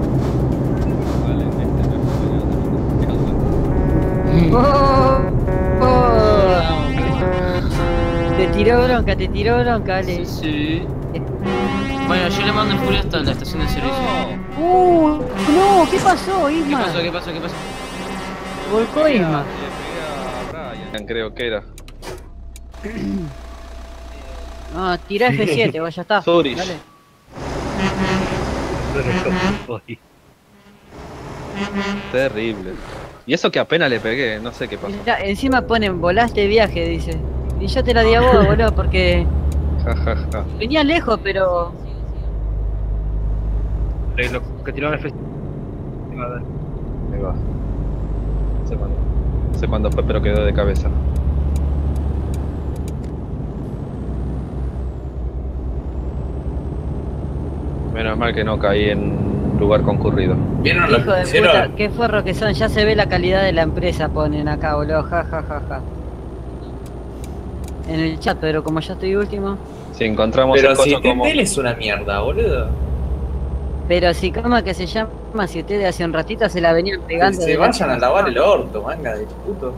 A: ¡Oh! ¡Oh! Te tiró bronca, te tiró bronca, Ale.
B: Sí, sí. Bueno, yo le mando furia hasta la estación de servicio.
A: ¡Uh! ¡No! ¿Qué pasó,
B: ¿Qué
A: Isma?
B: pasó? ¿Qué pasó? ¿Qué pasó?
A: Volcó Isma.
F: Creo que era.
A: Ah, tira F siete, vos ya está.
F: Zurich.
A: Dale.
C: Convoy.
F: Terrible. Y eso que apenas le pegué, no sé qué pasó.
A: Mirá, encima ponen volaste viaje, dice. Y yo te la di a vos, boludo, porque
F: Ja, ja, ja.
A: venía lejos, pero...
C: Eh, Los que tiraron el festival.
F: Ahí va. No sé cuándo, no sé cuándo fue, pero quedó de cabeza. Menos mal que no caí en un lugar concurrido.
D: ¿Vieron lo
A: Hijo
D: que
A: de
D: hicieron?
A: puta, qué forro que son, ya se ve la calidad de la empresa, ponen acá, boludo, ja, ja, ja, ja. En el chat, pero como yo estoy último...
F: Si encontramos
D: Pero
F: el
D: si
F: coso como...
D: Tetel es una mierda, boludo.
A: Pero si, ¿cómo que se llama? Si ustedes hace un ratito se la venían
D: Que
A: pegando...
D: se
A: de
D: vayan
A: la-
D: a lavar el orto, manga de puto.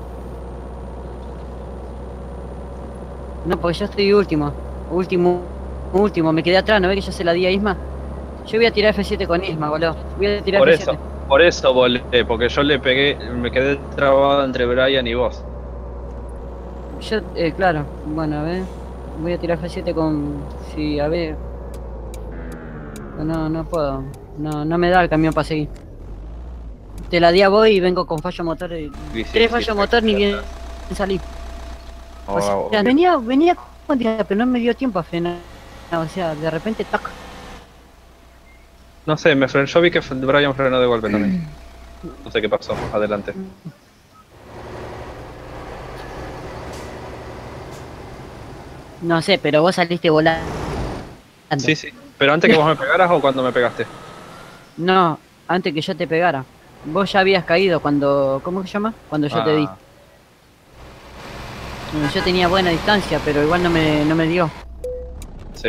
A: No, porque yo estoy último, último, último, me quedé atrás, ¿no ves que yo se la di a Isma? Yo voy a tirar F siete con Isma, boludo. Voy a tirar
F: Por
A: F
F: eso,
A: siete.
F: por eso volé, porque yo le pegué, me quedé trabado entre Brian y vos.
A: Yo, eh, claro, bueno, a ver. Voy a tirar F siete con... Sí, a ver... No, no puedo. No, no me da el camión para seguir. Te la di a vos y vengo con fallo motor. Y...
F: Sí, sí,
A: Tres
F: sí,
A: fallo motor ni bien salí.
F: Oh,
A: O sea,
F: oh,
A: venía, venía con tiempo, pero no me dio tiempo a frenar. O sea, de repente, tac.
F: no sé, me frenó, yo vi que Brian frenó de golpe también. No sé qué pasó, adelante.
A: No sé, pero vos saliste volando.
F: Sí, sí, pero antes que vos me pegaras o cuando me pegaste.
A: No, antes que yo te pegara. Vos ya habías caído cuando... ¿Cómo se llama? Cuando yo te di.
F: Ah,
A: Yo tenía buena distancia, pero igual no me, no me dio.
F: sí.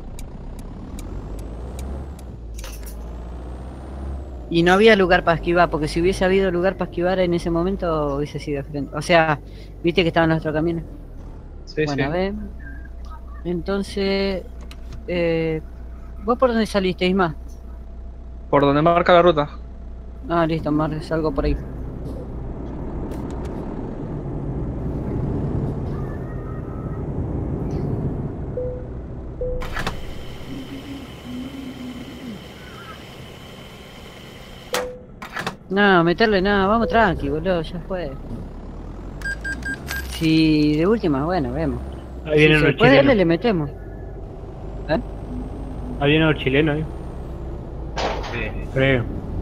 A: Y no había lugar para esquivar, porque si hubiese habido lugar para esquivar en ese momento hubiese sido diferente. O sea, viste que estaban nuestros camiones.
F: Sí,
A: Bueno, a
F: sí.
A: ver. Entonces... Eh, ¿vos por dónde saliste, Isma?
F: ¿Por donde marca la ruta?
A: Ah, listo, Mar, salgo por ahí. No, meterle nada, vamos tranqui, boludo, ya fue. Si de última, bueno, vemos.
G: Ahí
A: Si
G: vienen
A: se
G: los
A: puede darle,
G: chilenos.
A: le metemos. ¿Eh?
G: Ahí vienen los chilenos, ahí.
C: Sí.
G: Creo.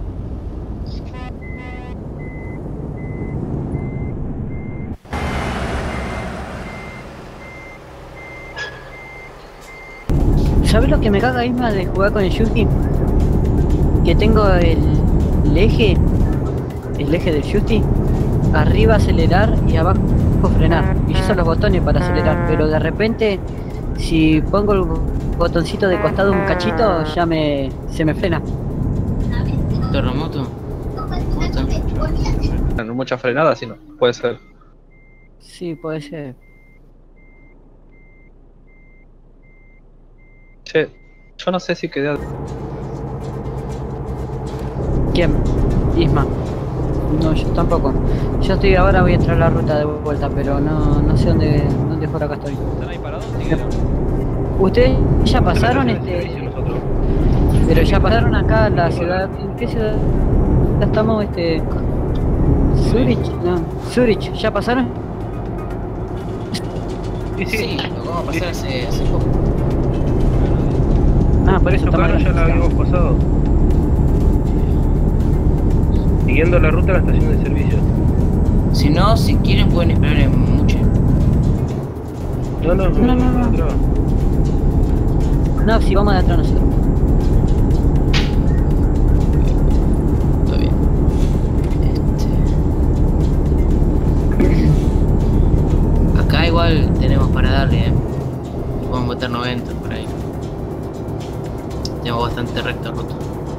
A: ¿Sabes lo que me caga, Isma, de jugar con el Justy? Que tengo el, el eje, el eje del Justy, arriba acelerar y abajo frenar. Y esos son los botones para acelerar, pero de repente, si pongo el botoncito de costado un cachito, ya me se me frena.
B: Terremoto.
F: No mucha frenada, sí, no. Puede ser.
A: Sí, puede ser.
F: Che, yo no sé si quedé.
A: ¿Quién? Isma. No, yo tampoco. Yo estoy ahora, voy a entrar a la ruta de vuelta, pero no, no sé dónde, dónde fuera acá estoy.
E: ¿Están ahí parados? Síguelo.
A: ¿Ustedes ya pasaron
C: Tenemos
A: este?
C: servicio nosotros.
A: Pero ya pasaron acá a la ciudad. ¿En qué ciudad estamos? Este. Zurich, no. Zurich, ¿ya pasaron?
C: Sí, sí.
B: Sí, lo vamos a
C: Sí,
B: pasar
C: sí.
B: hace, hace poco.
A: Ah, por eso
C: Esta
A: estamos
C: carro ya la habíamos pasado. Siguiendo la ruta a la estación de servicio.
B: Si no, si quieren pueden esperar en Muche.
C: No, no,
A: No, no, no.
C: atrás.
A: No, si vamos de atrás nosotros.
B: Está bien. Este... Acá igual tenemos para darle, eh. Podemos botar noventa por ahí. Tenemos bastante recta ruta.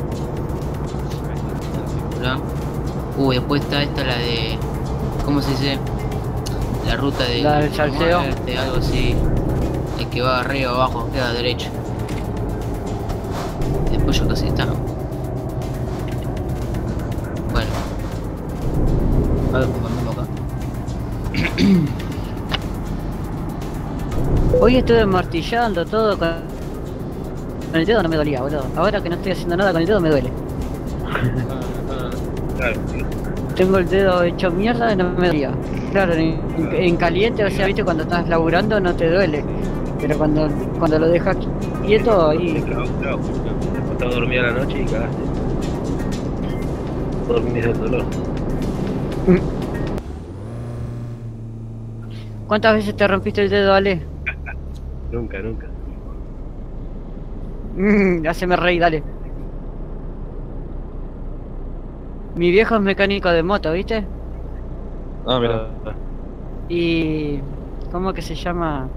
B: Hola. Uy, después está esta la de... ¿Cómo se dice? La ruta de...
A: La del salseo.
B: Muerte, algo así. El que va arriba, abajo, queda derecho. Después ya casi está. Bueno. A ver, ponemos acá.
A: Hoy estuve martillando todo con... con el dedo, no me dolía, boludo. Ahora que no estoy haciendo nada con el dedo me duele.
C: Claro, sí.
A: Tengo el dedo hecho mierda y no me dolía. Claro, en, en caliente, o sea, viste, cuando estás laburando no te duele. Pero cuando, cuando lo dejas quieto
C: Sí,
A: y...
C: claro, claro. Te acostás a dormir a la noche y cagaste. Dormís del dolor.
A: ¿Cuántas veces te rompiste el dedo, Ale?
C: Nunca, nunca.
A: Mm, haceme reír, dale. Mi viejo es mecánico de moto, ¿viste?
F: Ah, mira.
C: Ah,
A: Y... ¿cómo que se llama?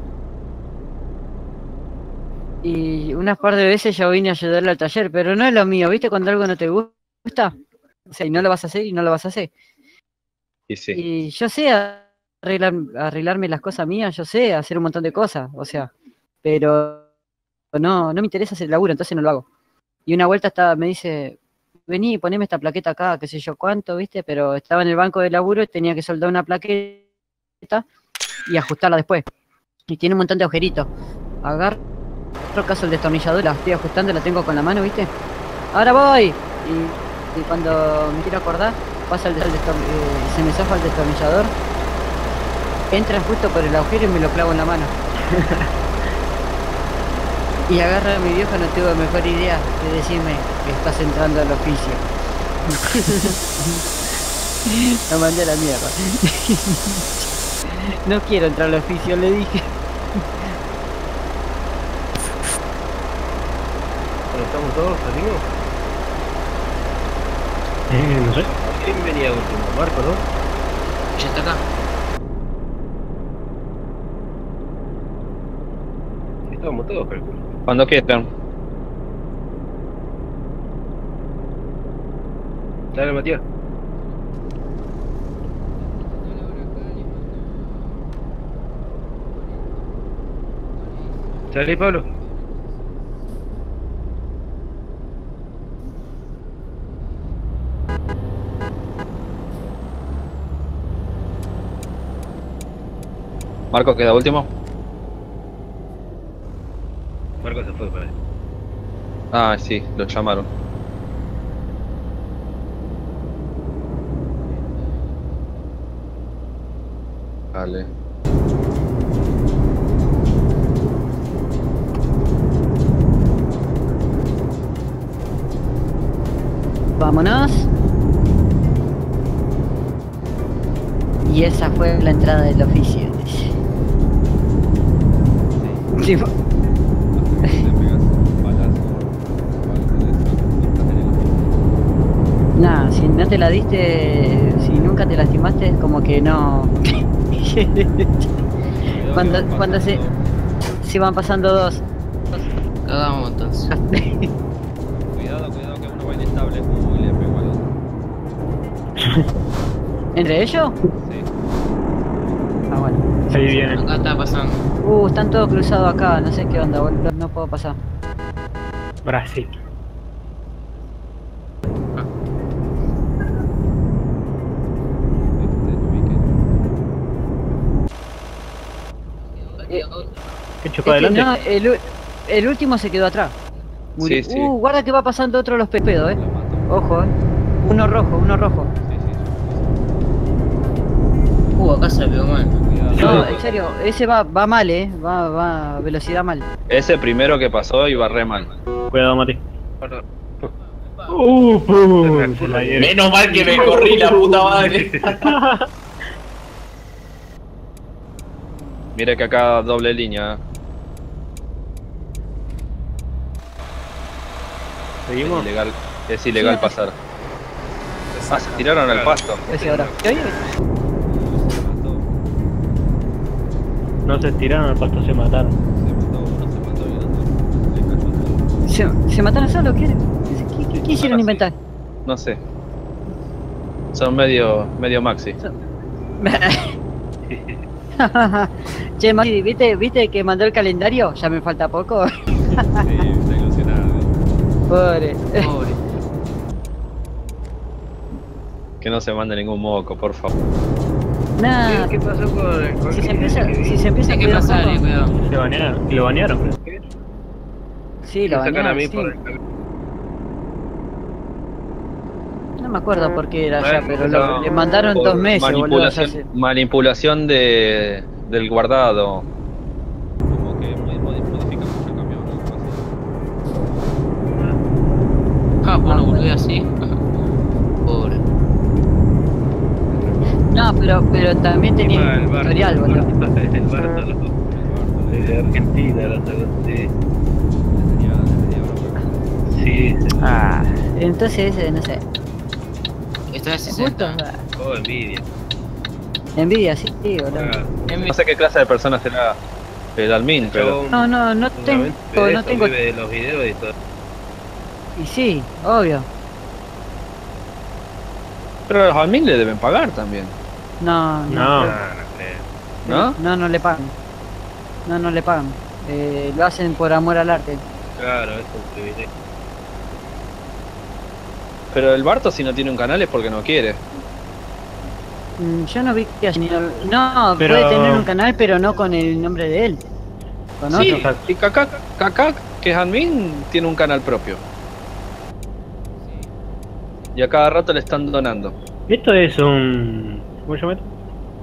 A: Y unas par de veces yo vine a ayudarle al taller, pero no es lo mío, ¿viste? Cuando algo no te gusta, o sea, y no lo vas a hacer y no lo vas a hacer.
F: Y sí.
A: Y yo sé arreglar, arreglarme las cosas mías, yo sé hacer un montón de cosas, o sea, pero no, no me interesa hacer el laburo, entonces no lo hago. Y una vuelta estaba, me dice, vení, poneme esta plaqueta acá, qué sé yo cuánto, ¿viste? Pero estaba en el banco de laburo y tenía que soldar una plaqueta y ajustarla después. Y tiene un montón de agujeritos. Agarro otro caso el destornillador, la estoy ajustando, la tengo con la mano, ¿viste? Ahora voy. Y, y cuando me quiero acordar, pasa el, el destor- eh, se me zafa el destornillador, entra justo por el agujero y me lo clavo en la mano. Y agarra a mi viejo, no tuvo mejor idea de decirme que estás entrando al oficio. Lo mandé a la mierda. No quiero entrar al oficio, le dije.
C: Bueno, ¿estamos todos? ¿Salimos?
G: Eh, no sé.
C: ¿Quién venía último? Marco, ¿no?
B: Ya está acá.
C: Sí, estamos todos, calculo.
F: Cuando quieran.
C: Dale, Matías. Salí, Pablo.
F: Marco queda último.
C: Marco se fue, parece.
F: Ah, sí, lo llamaron. Vale.
A: Vámonos. Y esa fue la entrada del oficio. Sí.
E: Te pegas un balazo o algo de eso, estás en el oficio.
A: Nah, si no te la diste, si nunca te lastimaste, es como que no.
E: Cuidado
A: Cuando-
E: que van
A: cuando se-
E: pasando-
A: Si van pasando dos.
B: Cagamos entonces.
E: Cuidado, cuidado que uno va inestable. Uy, le pegó al otro.
A: ¿Entre ellos?
E: Sí.
A: Ah, bueno.
G: Ahí viene.
B: Acá está pasando.
A: Uh, están todos cruzados acá, no sé qué onda, boludo, no puedo pasar.
G: Brasil.
E: Este, no vi que-
A: Eh,
G: ¿Qué chocó
A: Es que
G: adelante?
A: no, el, u- el último se quedó atrás. Murió.
F: Sí, sí.
A: Uh, guarda que va pasando otro de los pepedos, eh.
E: Lo mató.
A: Ojo, eh. Uno rojo, uno rojo.
E: Sí, sí,
B: Uh, acá se pegó mal.
E: cuidado.
A: No, en serio, ese va, va mal, eh. Va, va a velocidad mal.
F: Ese primero que pasó iba re mal.
G: Cuidado, Mati.
C: Perdón.
G: Uh, pum, se la dieron.
D: Menos mal que me corrí la puta madre.
F: Mire que acá doble línea. Es
G: ¿Seguimos?
F: ilegal, es ilegal
A: Sí.
F: pasar. Ah, se tiraron al pasto.
A: Ese ahora. ¿Qué oye?
E: Uh, se mató.
G: No se estiraron al pasto, se mataron.
E: Se mató uno, se mató y el otro le cayó todo.
A: ¿Se, ¿se mataron solos? ¿Qué, qué, qué quisieron
F: Ahora sí.
A: inventar?
F: No sé. Son medio, medio maxi.
A: Che, Maxi, ¿viste, ¿viste que mandó el calendario? Ya me falta poco.
E: Sí, está ilusionado.
A: Pobre.
B: Pobre.
F: Que no se mande ningún moco, por favor.
A: Nah,
C: ¿Qué pasó con el con
A: si se
C: el-
A: empieza,
C: que-
A: si se empieza a
B: Hay que
A: cuidar un
B: pasar, eh,
A: poco-
B: cuidado.
G: Se banearon. Y lo banearon, creo.
A: Sí, lo
C: me sacan a
A: bañaron,
C: mí
A: sí.
C: por el camino?
A: No me acuerdo por qué era
C: Bueno,
A: allá, pero
C: no,
A: lo- le mandaron
F: Por
A: dos meses, boludo. o sea,
F: manipulación, manipulación de, del guardado.
E: Como que modi- modi- modifica mucho el camión, ¿no? Algo así.
B: Ah, pues no volví así. Pobre.
A: No, pero, pero también tenía
C: Encima el
A: un
C: Barto,
A: tutorial,
C: el
A: boludo.
C: Barto, el Barto,
E: El barco
C: de Argentina, la sacó, sí.
E: le tenía, le tenía bronca.
C: Sí, sí.
A: Ah, entonces, eh, no sé.
B: Está de
A: Justo,
B: sesenta.
C: Oh, envidia.
A: envidia, sí, sí, boludo.
C: Ah,
F: No sé qué clase de persona será el admin, pero
C: chabón,
A: No, no, no tengo,
C: seguramente de
A: no
C: eso,
A: tengo.
C: vive de los videos y todo.
A: Y sí, obvio.
F: pero a los admin le deben pagar también,
A: No, no,
G: No.
C: Ah,
A: creo-
C: no creo.
F: ¿no?
A: no, no le pagan. No, no le pagan. Eh, lo hacen por amor al arte.
C: Claro, es un privilegio.
F: Pero el Barto si no tiene un canal es porque no quiere.
A: Mm, Yo no vi que haya- No,
G: Pero-
A: puede tener un canal, pero no con el nombre de él. Con
F: Sí,
A: otros.
F: y Kaká, Kaká, que es admin, tiene un canal propio. Y a cada rato le están donando.
G: Esto es un... ¿Cómo se llama esto?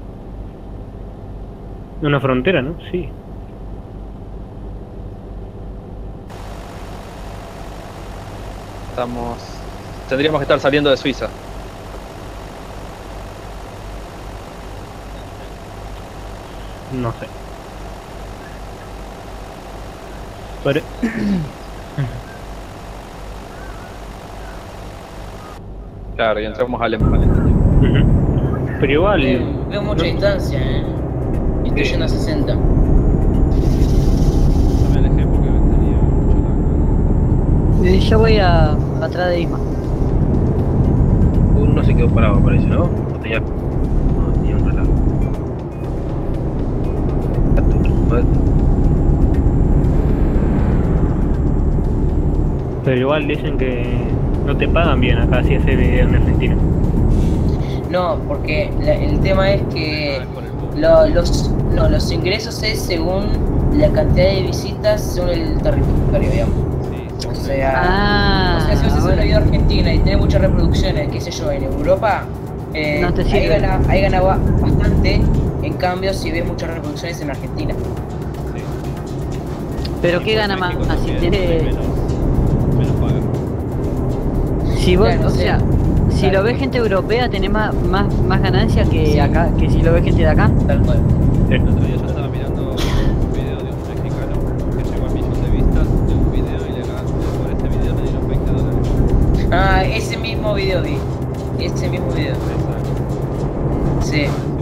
G: Una frontera, ¿no? Sí.
F: Estamos... Tendríamos que estar saliendo de Suiza.
G: No sé. Pero...
F: Claro, y entramos a Alemania.
G: Ujú. Pero igual...
B: Veo, veo mucha
G: no-
B: distancia, eh. Y estoy yendo a sesenta.
E: Yo me alejé porque tenía mucho lag.
A: Eh, Yo voy a atrás de Isma.
C: Uno se quedó parado, parece, ¿no? No tenía, no tenía un relajo.
G: Pero igual dicen que no te pagan bien acá si haces video en Argentina.
B: No, porque la- el tema es que lo- los, no, los ingresos es según la cantidad de visitas según el territorio, digamos.
E: Sí,
B: O sea,
A: Ah,
B: o sea si vos haces
A: ahora-
B: una video argentina y tenés muchas reproducciones, qué sé yo, en Europa, eh,
A: No te
B: ahí,
A: sirve.
B: gana, ahí gana ba- bastante. En cambio, si ves muchas reproducciones en Argentina.
E: sí.
A: Pero
E: Y
A: ¿qué
E: por
A: gana más?
E: México
A: Si
E: también hay
A: tenés...
E: menos, menos paga.
A: Si vos,
B: Claro,
A: o
B: sí.
A: sea, si
B: Claro.
A: lo ves gente europea, tenés más, más, más ganancia que acá, que si lo ves gente de acá.
B: Tal cual.
E: El otro día yo estaba mirando un video de un mexicano que llegó a millón de vistas de un video y le ganaron, por ese video le dieron veinte dólares.
B: Ah, ese mismo video vi. Ese mismo video.
E: Exacto.
B: Sí,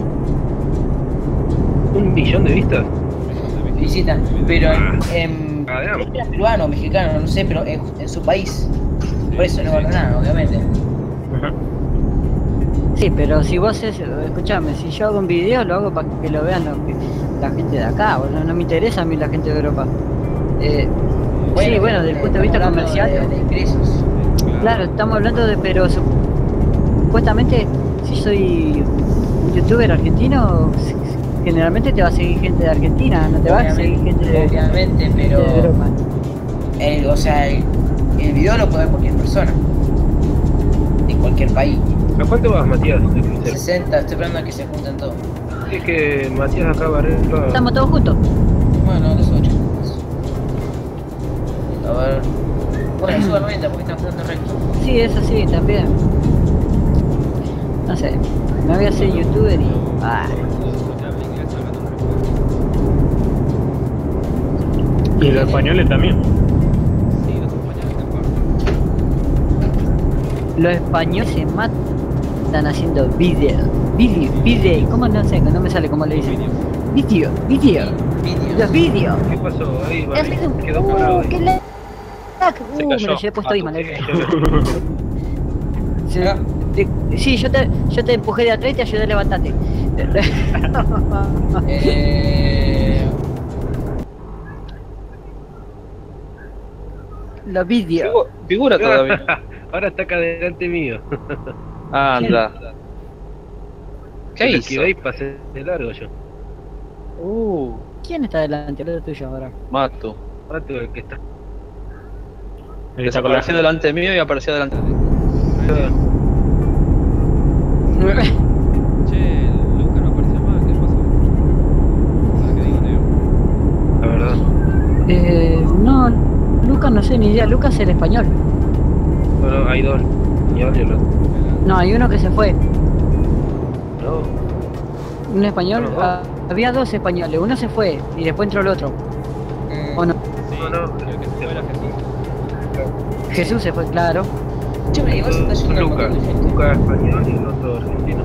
C: ¿Un millón de vistas?
B: visita. Pero en, en
C: Ah, digamos.
B: era peruano, mexicano, no sé, pero en, en su país. Por eso no gana nada, obviamente.
G: Ajá.
A: Sí, pero si vos haces, escuchame, si yo hago un video, lo hago para que lo vean lo que- la gente de acá, boludo, no me interesa a mí la gente de Europa. Eh, sí, bueno, desde el punto de vista
B: estamos hablando
A: comercial,
B: De, de ingresos.
A: claro, estamos hablando de, pero su- supuestamente, si soy un youtuber argentino, generalmente te va a seguir gente de Argentina, no te va a seguir gente de,
B: Obviamente,
A: gente
B: pero.
A: de Europa.
B: el- o sea, el, el video lo puede ver cualquier persona. De cualquier país.
C: ¿A cuánto vas, Matías? de crecer?
B: sesenta, estoy esperando a que se junten todos.
C: Es que Matías acá va a...
A: Estamos todos juntos.
B: Bueno, los ocho. A ver. Bueno, suba noventa porque están jugando recto.
A: Sí, eso sí, también. No sé, me voy a hacer youtuber y... Ah,
G: Y los españoles también.
E: Sí, los españoles aparte.
A: los españoles se matan haciendo video. Video, video, ¿cómo no sé? No me sale cómo le dicen. Video, video. Los
B: Vídeos.
A: videos.
C: ¿Qué pasó? Ahí va,
A: Es un-
C: quedó parado
A: Uh,
C: ahí.
A: qué lag.
F: Se
A: Uh, me
F: cayó.
A: lo llevé puesto
F: Ah,
A: ahí,
F: tú.
A: mal.
C: Sí,
A: Sí, te- sí, yo te, yo te empujé de atrás y te ayudé a levantarte.
B: Eh,
A: Los vídeos.
F: Figu- Figura todavía.
C: Ahora está acá delante mío.
F: Anda. ¿Qué
C: Me
F: hizo?
C: esquivé y pasé de largo yo.
F: Uh,
A: ¿Quién está delante? El tuyo ahora.
F: Mato.
C: Mato el que está.
G: Ahí está con la-
F: Desapareció delante mío y apareció delante de ti.
E: Che, Luca no apareció más, ¿qué pasó? ¿Sabes qué digo, Leo?
C: La verdad.
A: Eh, no, Lucas no sé ni idea. Lucas es el español.
C: Bueno, hay dos. Y ahora el otro.
A: No, hay uno que se fue.
C: No.
A: Un español.
C: Los dos.
A: ah, había dos españoles. Uno se fue y después entró el otro.
B: mm,
A: ¿O no?
E: Sí,
C: No, no,
E: el que se fue era Jesús.
A: Jesús se fue, claro.
B: che, pero igual se está yendo un
C: Lucas.
B: montón de gente.
C: Lucas español y el otro argentino.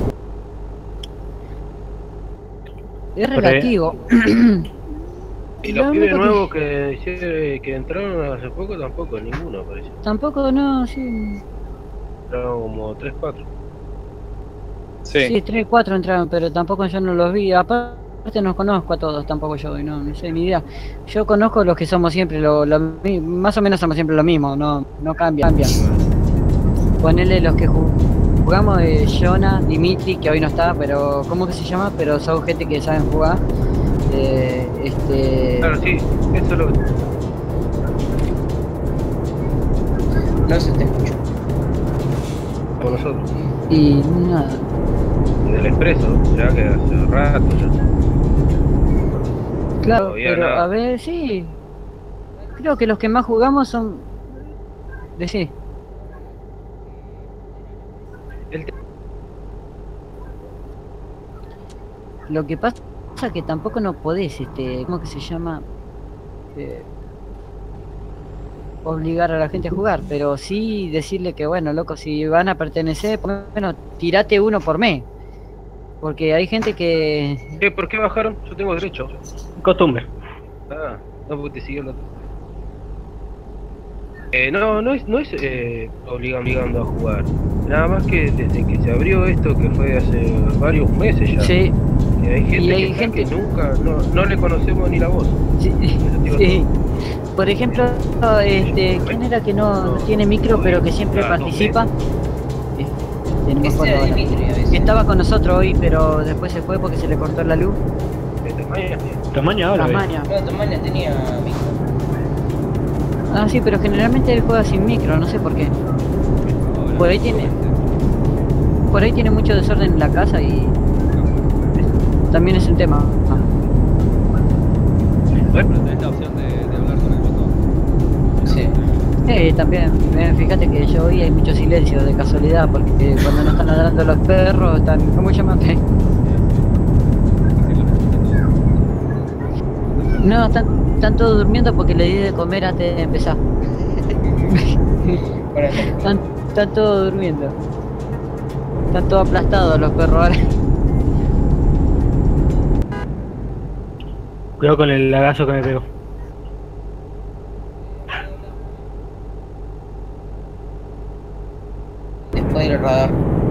A: Es
G: Pero,
A: relativo.
C: Y
A: Lo
C: los pibes
A: único que-
C: nuevos que, hicieron- que entraron hace poco tampoco, ninguno parece.
A: Tampoco, no, sí.
C: Entraron como tres, cuatro.
F: Sí.
A: Sí, tres, cuatro entraron, pero tampoco yo no los vi. Aparte no conozco a todos tampoco yo, y no, no sé ni idea. Yo conozco los que somos siempre, lo, lo mi- más o menos somos siempre lo mismo, no, no cambia, cambia. Ponele los que ju- jugamos de Jonah, Dimitri, que hoy no está, pero ¿cómo que se llama? Pero son gente que saben jugar. Eh, este...
C: Claro, sí, eso es lo que...
B: No se te escucha.
C: Con nosotros.
A: Y nada.
C: Y del expreso, ya que hace rato ya.
A: Claro,
C: Todavía
A: pero
C: nada.
A: a ver, sí. Creo que los que más jugamos son... De sí.
C: El te-
A: Lo que pasa es que tampoco no podés, este, ¿cómo que se llama? Eh, obligar a la gente a jugar, pero sí decirle que bueno, loco, si van a pertenecer, por lo menos tirate uno por mes. Porque hay gente que...
C: ¿Qué? ¿Por qué bajaron? Yo tengo derecho.
G: Costumbre.
C: Ah, no, porque te siguió el otro. Eh, no, no es, no es eh, obliga- obligando a jugar. Nada más que desde que se abrió esto, que fue hace varios meses ya.
A: Sí,
C: que hay gente,
A: y hay
C: que, está
A: gente-
C: que nunca, no, no le conocemos ni la voz.
A: sí,
C: digo
A: sí. Por ejemplo, este, ¿quién era que no, no tiene micro pero que siempre
C: Ah, no,
A: participa? Eh, no me
B: Ese
A: acuerdo
B: era
A: ahora.
B: Dimitri a veces.
A: Que estaba con nosotros hoy, pero después se fue porque se le cortó la luz.
C: Este, mañana,
G: Tamaño ahora, ve.
A: Tamaño.
B: No, Tomania tenía micro.
A: Ah, sí, pero generalmente él juega sin micro, no sé por qué.
E: Ahora,
A: Por ahí tiene- Por ahí tiene mucho desorden en la casa y también es un tema. Ah.
E: Pero tenés la opción de, de hablar con el botón.
B: Sí.
A: Eh, también, eh, fíjate que yo hoy hay mucho silencio de casualidad porque cuando no están ladrando los perros están, ¿cómo llamaste? No, están, están todos durmiendo porque le di de comer antes de empezar.
B: Bueno,
A: Están, están todos durmiendo. Están todos aplastados los perros ahora.
G: Cuidado con el lagazo que me pegó.
B: después del radar.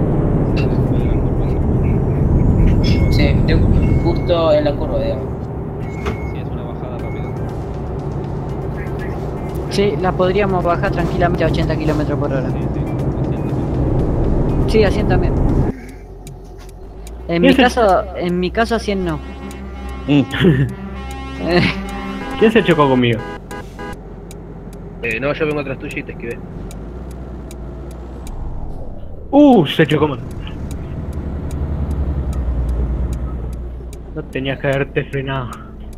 B: Sí, de- justo en la curva, digamos.
E: Sí, es una bajada rápida.
A: Sí, la podríamos bajar tranquilamente a ochenta kilómetros por hora.
E: Sí, sí, asiento.
A: Sí, a cien también. En mi
G: ¿Quién se-
A: caso, en mi caso a cien no.
F: Mm.
A: Eh,
G: ¿Quién se chocó conmigo?
C: eh, no, yo vengo atrás tuyo y te esquivé.
G: Uh, se chocó mal. No tenías que haberte frenado.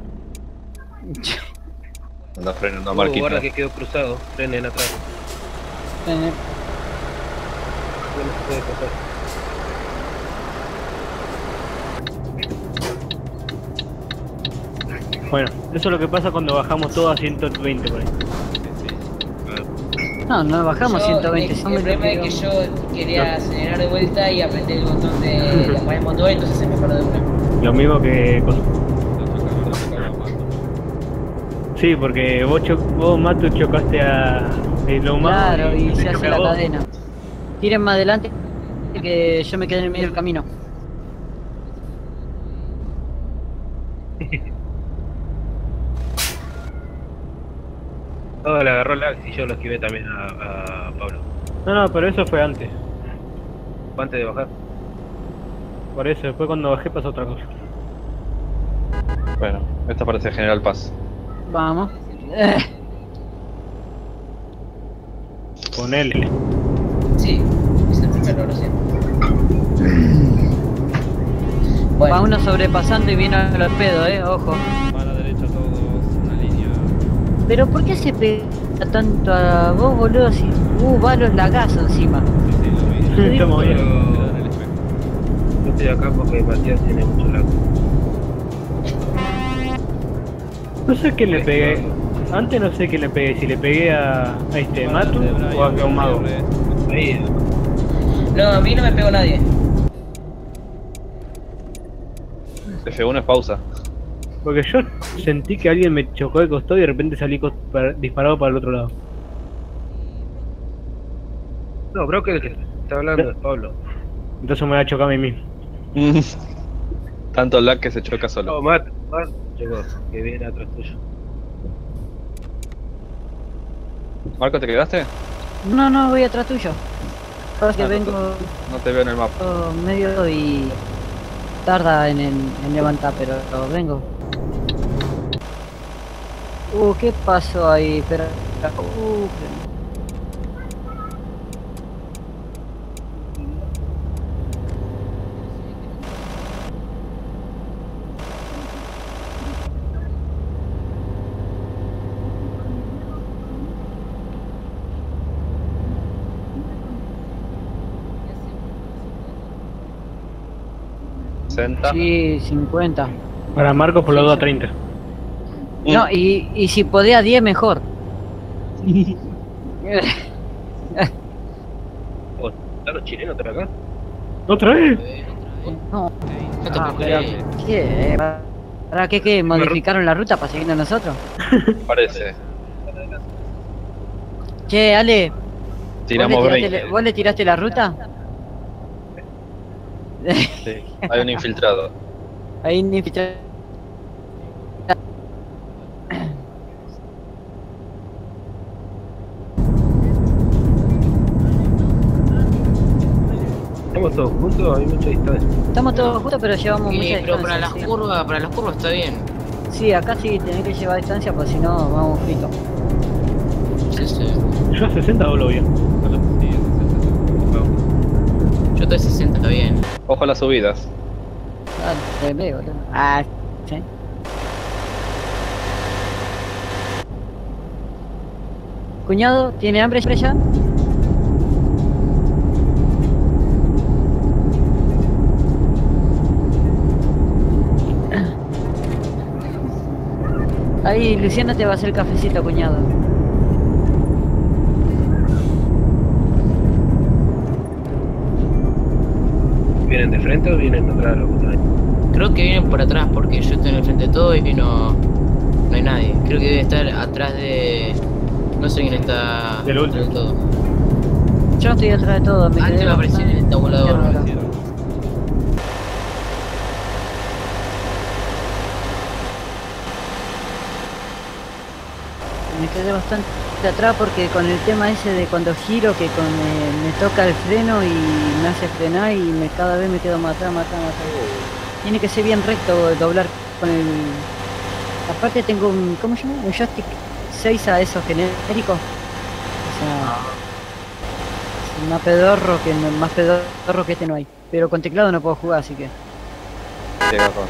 F: Anda frenando a
C: Uh,
F: Marquito.
C: guarda que quedó cruzado, frenen atrás.
A: eh,
C: No se puede pasar.
G: Bueno, eso es lo que pasa cuando bajamos todo a ciento veinte por ahí.
A: no, no bajamos
B: Yo,
A: ciento veinte.
B: El,
A: son
B: el problema es que yo quería acelerar de vuelta y apreté el botón de, de apagar el motor, entonces se me paró de una.
G: Lo mismo que... cos-
E: Lo chocaron, lo chocaron a Marco.
G: Sí, porque vos, cho vos Matu, chocaste a... El Lomado
A: Claro, y
G: te
A: se
G: choqué
A: hace
G: a
A: la
G: vos.
A: cadena. Tiren más adelante que yo me quedé en el medio del camino.
C: No, le agarró el Axe y yo lo esquivé también a, a Pablo.
G: No, no, pero eso fue antes.
C: Antes de bajar.
G: Por eso, después cuando bajé pasó otra cosa.
F: Bueno, esta parece General Paz.
A: Vamos. Eh,
G: Ponele.
B: Sí, es el primero, lo siento.
A: Va
B: Bueno,
A: uno sobrepasando y viene a los pedos, eh, ojo.
E: Va a la derecha todos, una línea.
A: Pero ¿por qué se pega tanto a vos, boludo? Si uh, va los lagazos encima.
E: Sí, sí, lo vi.
G: Estamos bien.
E: Quedó en el espejo.
C: Yo estoy acá porque Matías tiene mucho lag.
G: No sé quién le pegué. Antes no sé quién le pegué. Si le pegué a, a este Matu o a un mago.
C: Ahí,
B: no, a mí no me pegó nadie.
F: F uno es pausa.
G: Porque yo sentí que alguien me chocó de costado y de repente salí cos- para- disparado para el otro lado.
C: no, bro, que el que está hablando es Pablo.
G: Entonces me voy a chocar a mí mismo.
F: Tanto lag que se choca solo.
C: No, Matt, Matt llegó, que viene atrás tuyo.
F: Marco, ¿te quedaste?
A: No, no, voy atrás tuyo. Pasa que
F: Ah, no,
A: vengo
F: No te veo en el mapa.
A: medio y tarda en, en, en levantar, pero vengo. Uh, ¿qué pasó ahí? Espera. Uh,
F: sesenta.
A: sí, cincuenta.
G: Para Marcos por los dos a treinta.
A: No, y, y si podía diez mejor.
C: ¿O están los chilenos por acá?
G: ¿Otra vez?
A: No.
D: No te
A: Ah,
D: puedo
A: pero,
D: creer.
A: ¿qué? ¿Para qué? ¿Qué? ¿Modificaron la ruta para seguirnos nosotros?
F: Parece.
A: Che, Ale, ¿vos le,
F: Tiramos
A: tiraste,
F: veinte.
A: le- ¿vos le tiraste la ruta?
F: Sí, hay un infiltrado.
A: Ahí ni ficha-
C: ¿Estamos todos juntos? Hay mucha distancia.
A: Estamos todos juntos, pero llevamos
D: Sí,
A: mucha
D: pero para
A: distancia.
D: las
A: ¿sí?
D: curvas, para las curvas está bien.
A: Sí, acá sí tenés que llevar distancia, porque si no, vamos fritos.
D: Sí, sí.
G: Yo a sesenta hablo bien.
E: Sí, es
D: Yo estoy sesenta, está bien.
F: Ojo a las subidas.
A: Ah, te veo, boludo. Ah, sí. Cuñado, ¿tiene hambre ya? Ahí, Luciana te va a hacer cafecito, cuñado.
C: ¿Vienen de frente o vienen atrás de los botones?
D: Creo que vienen por atrás porque yo estoy en el frente de todo y no, no hay nadie. Creo que debe estar atrás de... No sé quién está
G: Del
D: atrás de
G: último.
D: todo.
A: Yo no estoy atrás de todo, me
D: Antes
A: quedé
D: me apareció en el
A: bastante-
D: tabulador.
A: Qué raro. Me quedé bastante atrás porque con el tema ese de cuando giro que con eh, me toca el freno y me hace frenar y me cada vez me quedo más atrás, más atrás, más atrás. Tiene que ser bien recto doblar con el... Aparte tengo un... ¿Cómo se llama? Un joystick seis a esos genéricos. O sea... es más pedorro que no- más pedorro que este no hay. Pero con teclado no puedo jugar, así que...
F: Sí, agarró.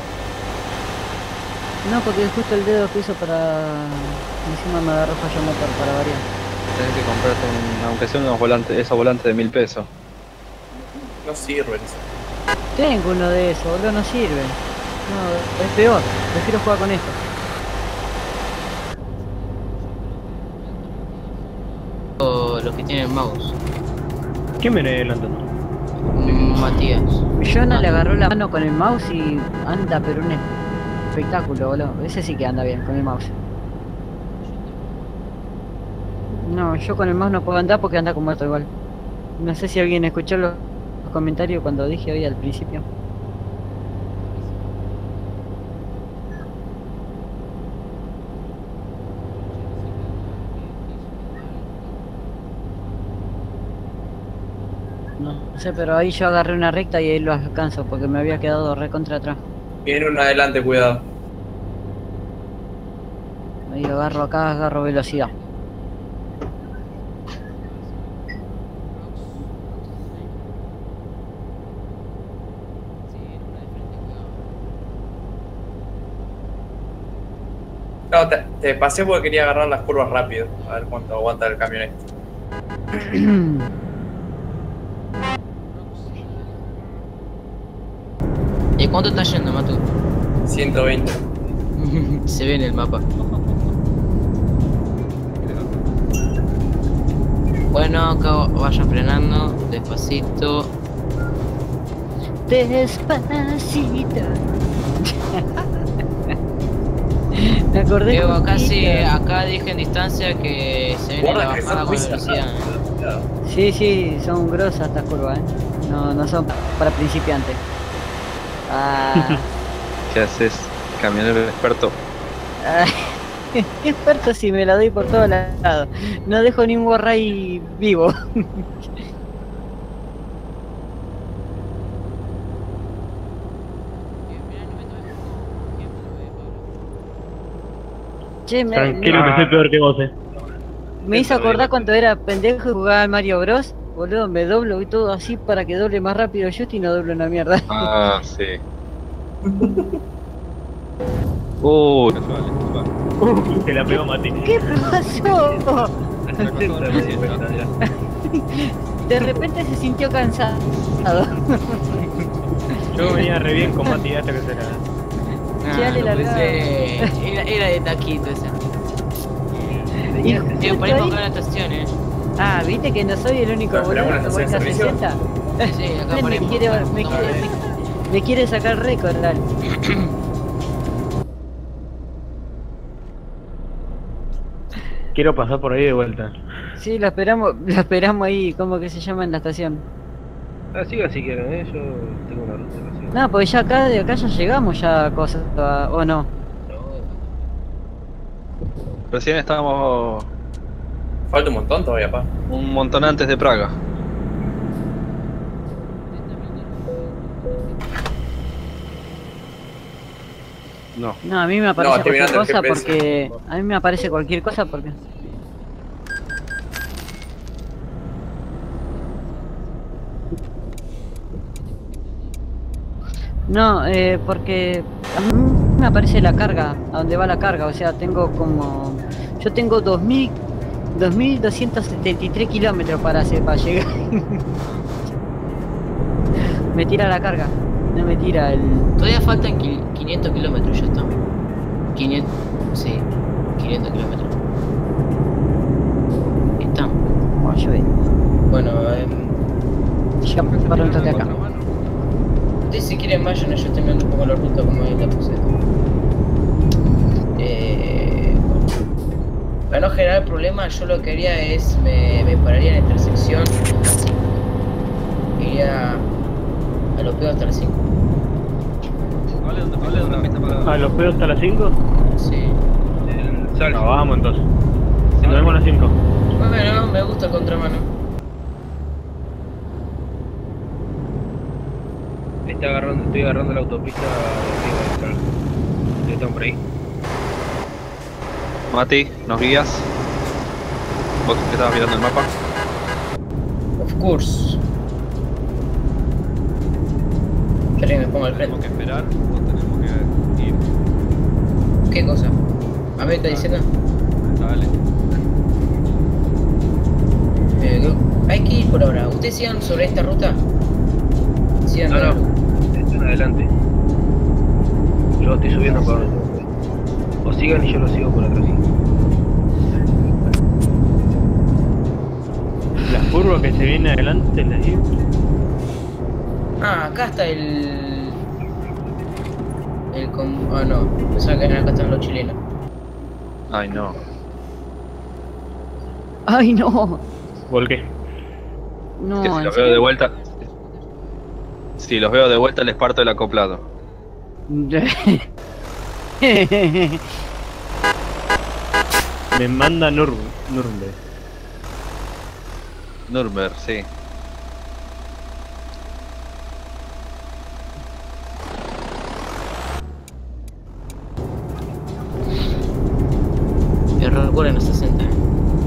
A: No, porque justo el dedo que hizo para... Encima me agarró fallo motor para variar.
F: Tenés que comprarte un, aunque sea unos volantes, esos volantes de mil pesos.
H: No sirven.
A: Tengo uno de esos, boludo, no sirve. No, es peor. Prefiero jugar con esto.
D: O los que tienen mouse.
G: ¿Quién viene adelantando?
D: Mm, Matías.
A: Jonah le agarró la mano con el mouse y anda, pero un espectáculo, boludo. Ese sí que anda bien con el mouse. No, yo con el mouse no puedo andar porque anda como muerto igual. No sé si alguien escuchó los los comentarios cuando dije hoy al principio. No sé, pero ahí yo agarré una recta y ahí lo alcanzo porque me había quedado re contra atrás.
H: Viene uno adelante, cuidado.
A: Ahí agarro acá, agarro velocidad.
H: No, te, te pasé porque quería agarrar las curvas rápido. A ver cuánto aguanta el camión este.
D: ¿Y cuánto está yendo, Matu?
H: ciento veinte.
D: Se ve en el mapa. Bueno, acá vayan frenando, despacito.
A: Despacito. Me acordé.
D: Diego, acá
A: justito.
D: sí, acá dejen distancia que se viene la
H: Guarda que
D: bajada
H: son
D: con
H: muy
D: velocidad.
H: cerradas. Cuidado.
A: Sí, sí, son grosas estas curvas, ¿eh? No, no son para principiantes. Ah,
F: ¿Qué haces, camionero experto?
A: ah, qué experto si me la doy por todos lados. No dejo ni un guarray vivo. Che, me,
G: Tranquilo
A: me,
G: que soy peor que vos, eh.
A: me hizo acordar cuando era pendejo y jugaba al Mario Bros. Boludo, me doblo y todo así para que doble más rápido el joystick y no doblo una mierda.
F: Ah, sí. Uh,
E: Casual, disculpa.
G: Uh, se la pegó Mati.
A: ¿Qué pasó?
E: Esa cosa de la siesta.
A: De repente se sintió cansado.
G: Yo venía re bien con Mati hasta que se la...
A: Che, dale,
D: no
A: la
D: puede
A: verdad.
D: ser. Era, era de taquito esa.
A: Y
D: Eh,
A: justo
D: ponemos
A: ahí-
D: acá la estación, eh.
A: Ah, viste que no soy el único
H: Pero
A: boludo
H: esperamos
A: que
H: la
A: vuelca
H: estación de
A: sesenta.
D: Sí, acá
A: me
D: ponemos.
A: quiere,
D: acá,
A: me,
D: toma,
A: quiere,
D: eh.
A: me, me quiere sacar récord, dale.
G: Quiero pasar por ahí de vuelta.
A: Sí, la esperamos, la esperamos ahí, ¿cómo que se llama en la estación?
C: Ah, sigan si quieren, ¿eh? Yo tengo una ruta casi.
A: No, porque ya acá, de acá ya llegamos ya a cosas, a- o no.
F: recién estábamos
H: Falta un montón todavía, pa.
F: un montón antes de Praga. No.
A: No, a mí me aparece
H: estoy
A: cualquier
H: mirando el
A: cosa
H: G P S.
A: porque... A mí me aparece cualquier cosa porque... No, eh, porque a mí me aparece la carga, a dónde va la carga, o sea, tengo como... Yo tengo dos mil doscientos setenta y tres kilómetros para, hacer, para llegar. Me tira la carga, no me tira el...
D: Todavía faltan qui- quinientos kilómetros, ya está. quinientos, sí, quinientos kilómetros. Estamos.
A: Bueno, yo ve.
B: Bueno, eh,
A: Llegamos para un toque acá.
B: ustedes si quieren vayan, yo estoy mirando un poco la ruta como ahí la puse. Eh, para no generar problemas, yo lo que haría es, me, me pararía en la intersección, iría a los pedos hasta las cinco.
E: Vale, ¿dónde vale, dónde empieza para...?
G: ¿A los pedos hasta las cinco?
B: Sí.
C: El Salsi.
G: No, vamos entonces. Nos vemos a las cinco.
B: Bueno, me gusta el contramano.
C: Está agarrando, estoy agarrando la autopista de arriba del Salsi. ¿Están por ahí?
F: Mati, ¿nos guías? ¿Vos que estabas mirando el mapa?
B: Of course. Espera que me pongo al
E: ¿Tenemos
B: frente.
E: que esperar o tenemos que ir?
B: ¿Qué cosa? ¿A mí me está diciendo?
E: Dale.
B: Eh, hay que ir por ahora. ¿Ustedes sigan sobre esta ruta? Sigan
C: No,
B: la-
C: no, están adelante. Yo estoy subiendo para donde ustedes. O sigan y yo lo sigo por atrás.
G: La curva que se viene adelante, les digo.
B: Ah, acá está el... El con... Ah, no. Pensaba que acá están los chilenos.
F: Ay, no.
A: ¡Ay, no!
G: Volqué.
A: No,
F: Que si
A: ¿en
F: los veo
A: serio?
F: de vuelta. Si los veo de vuelta les parto el acoplado.
G: Me manda Nur Nuremberg.
F: Nürnberg, sí.
D: Eh, recuerden los sesenta. eh.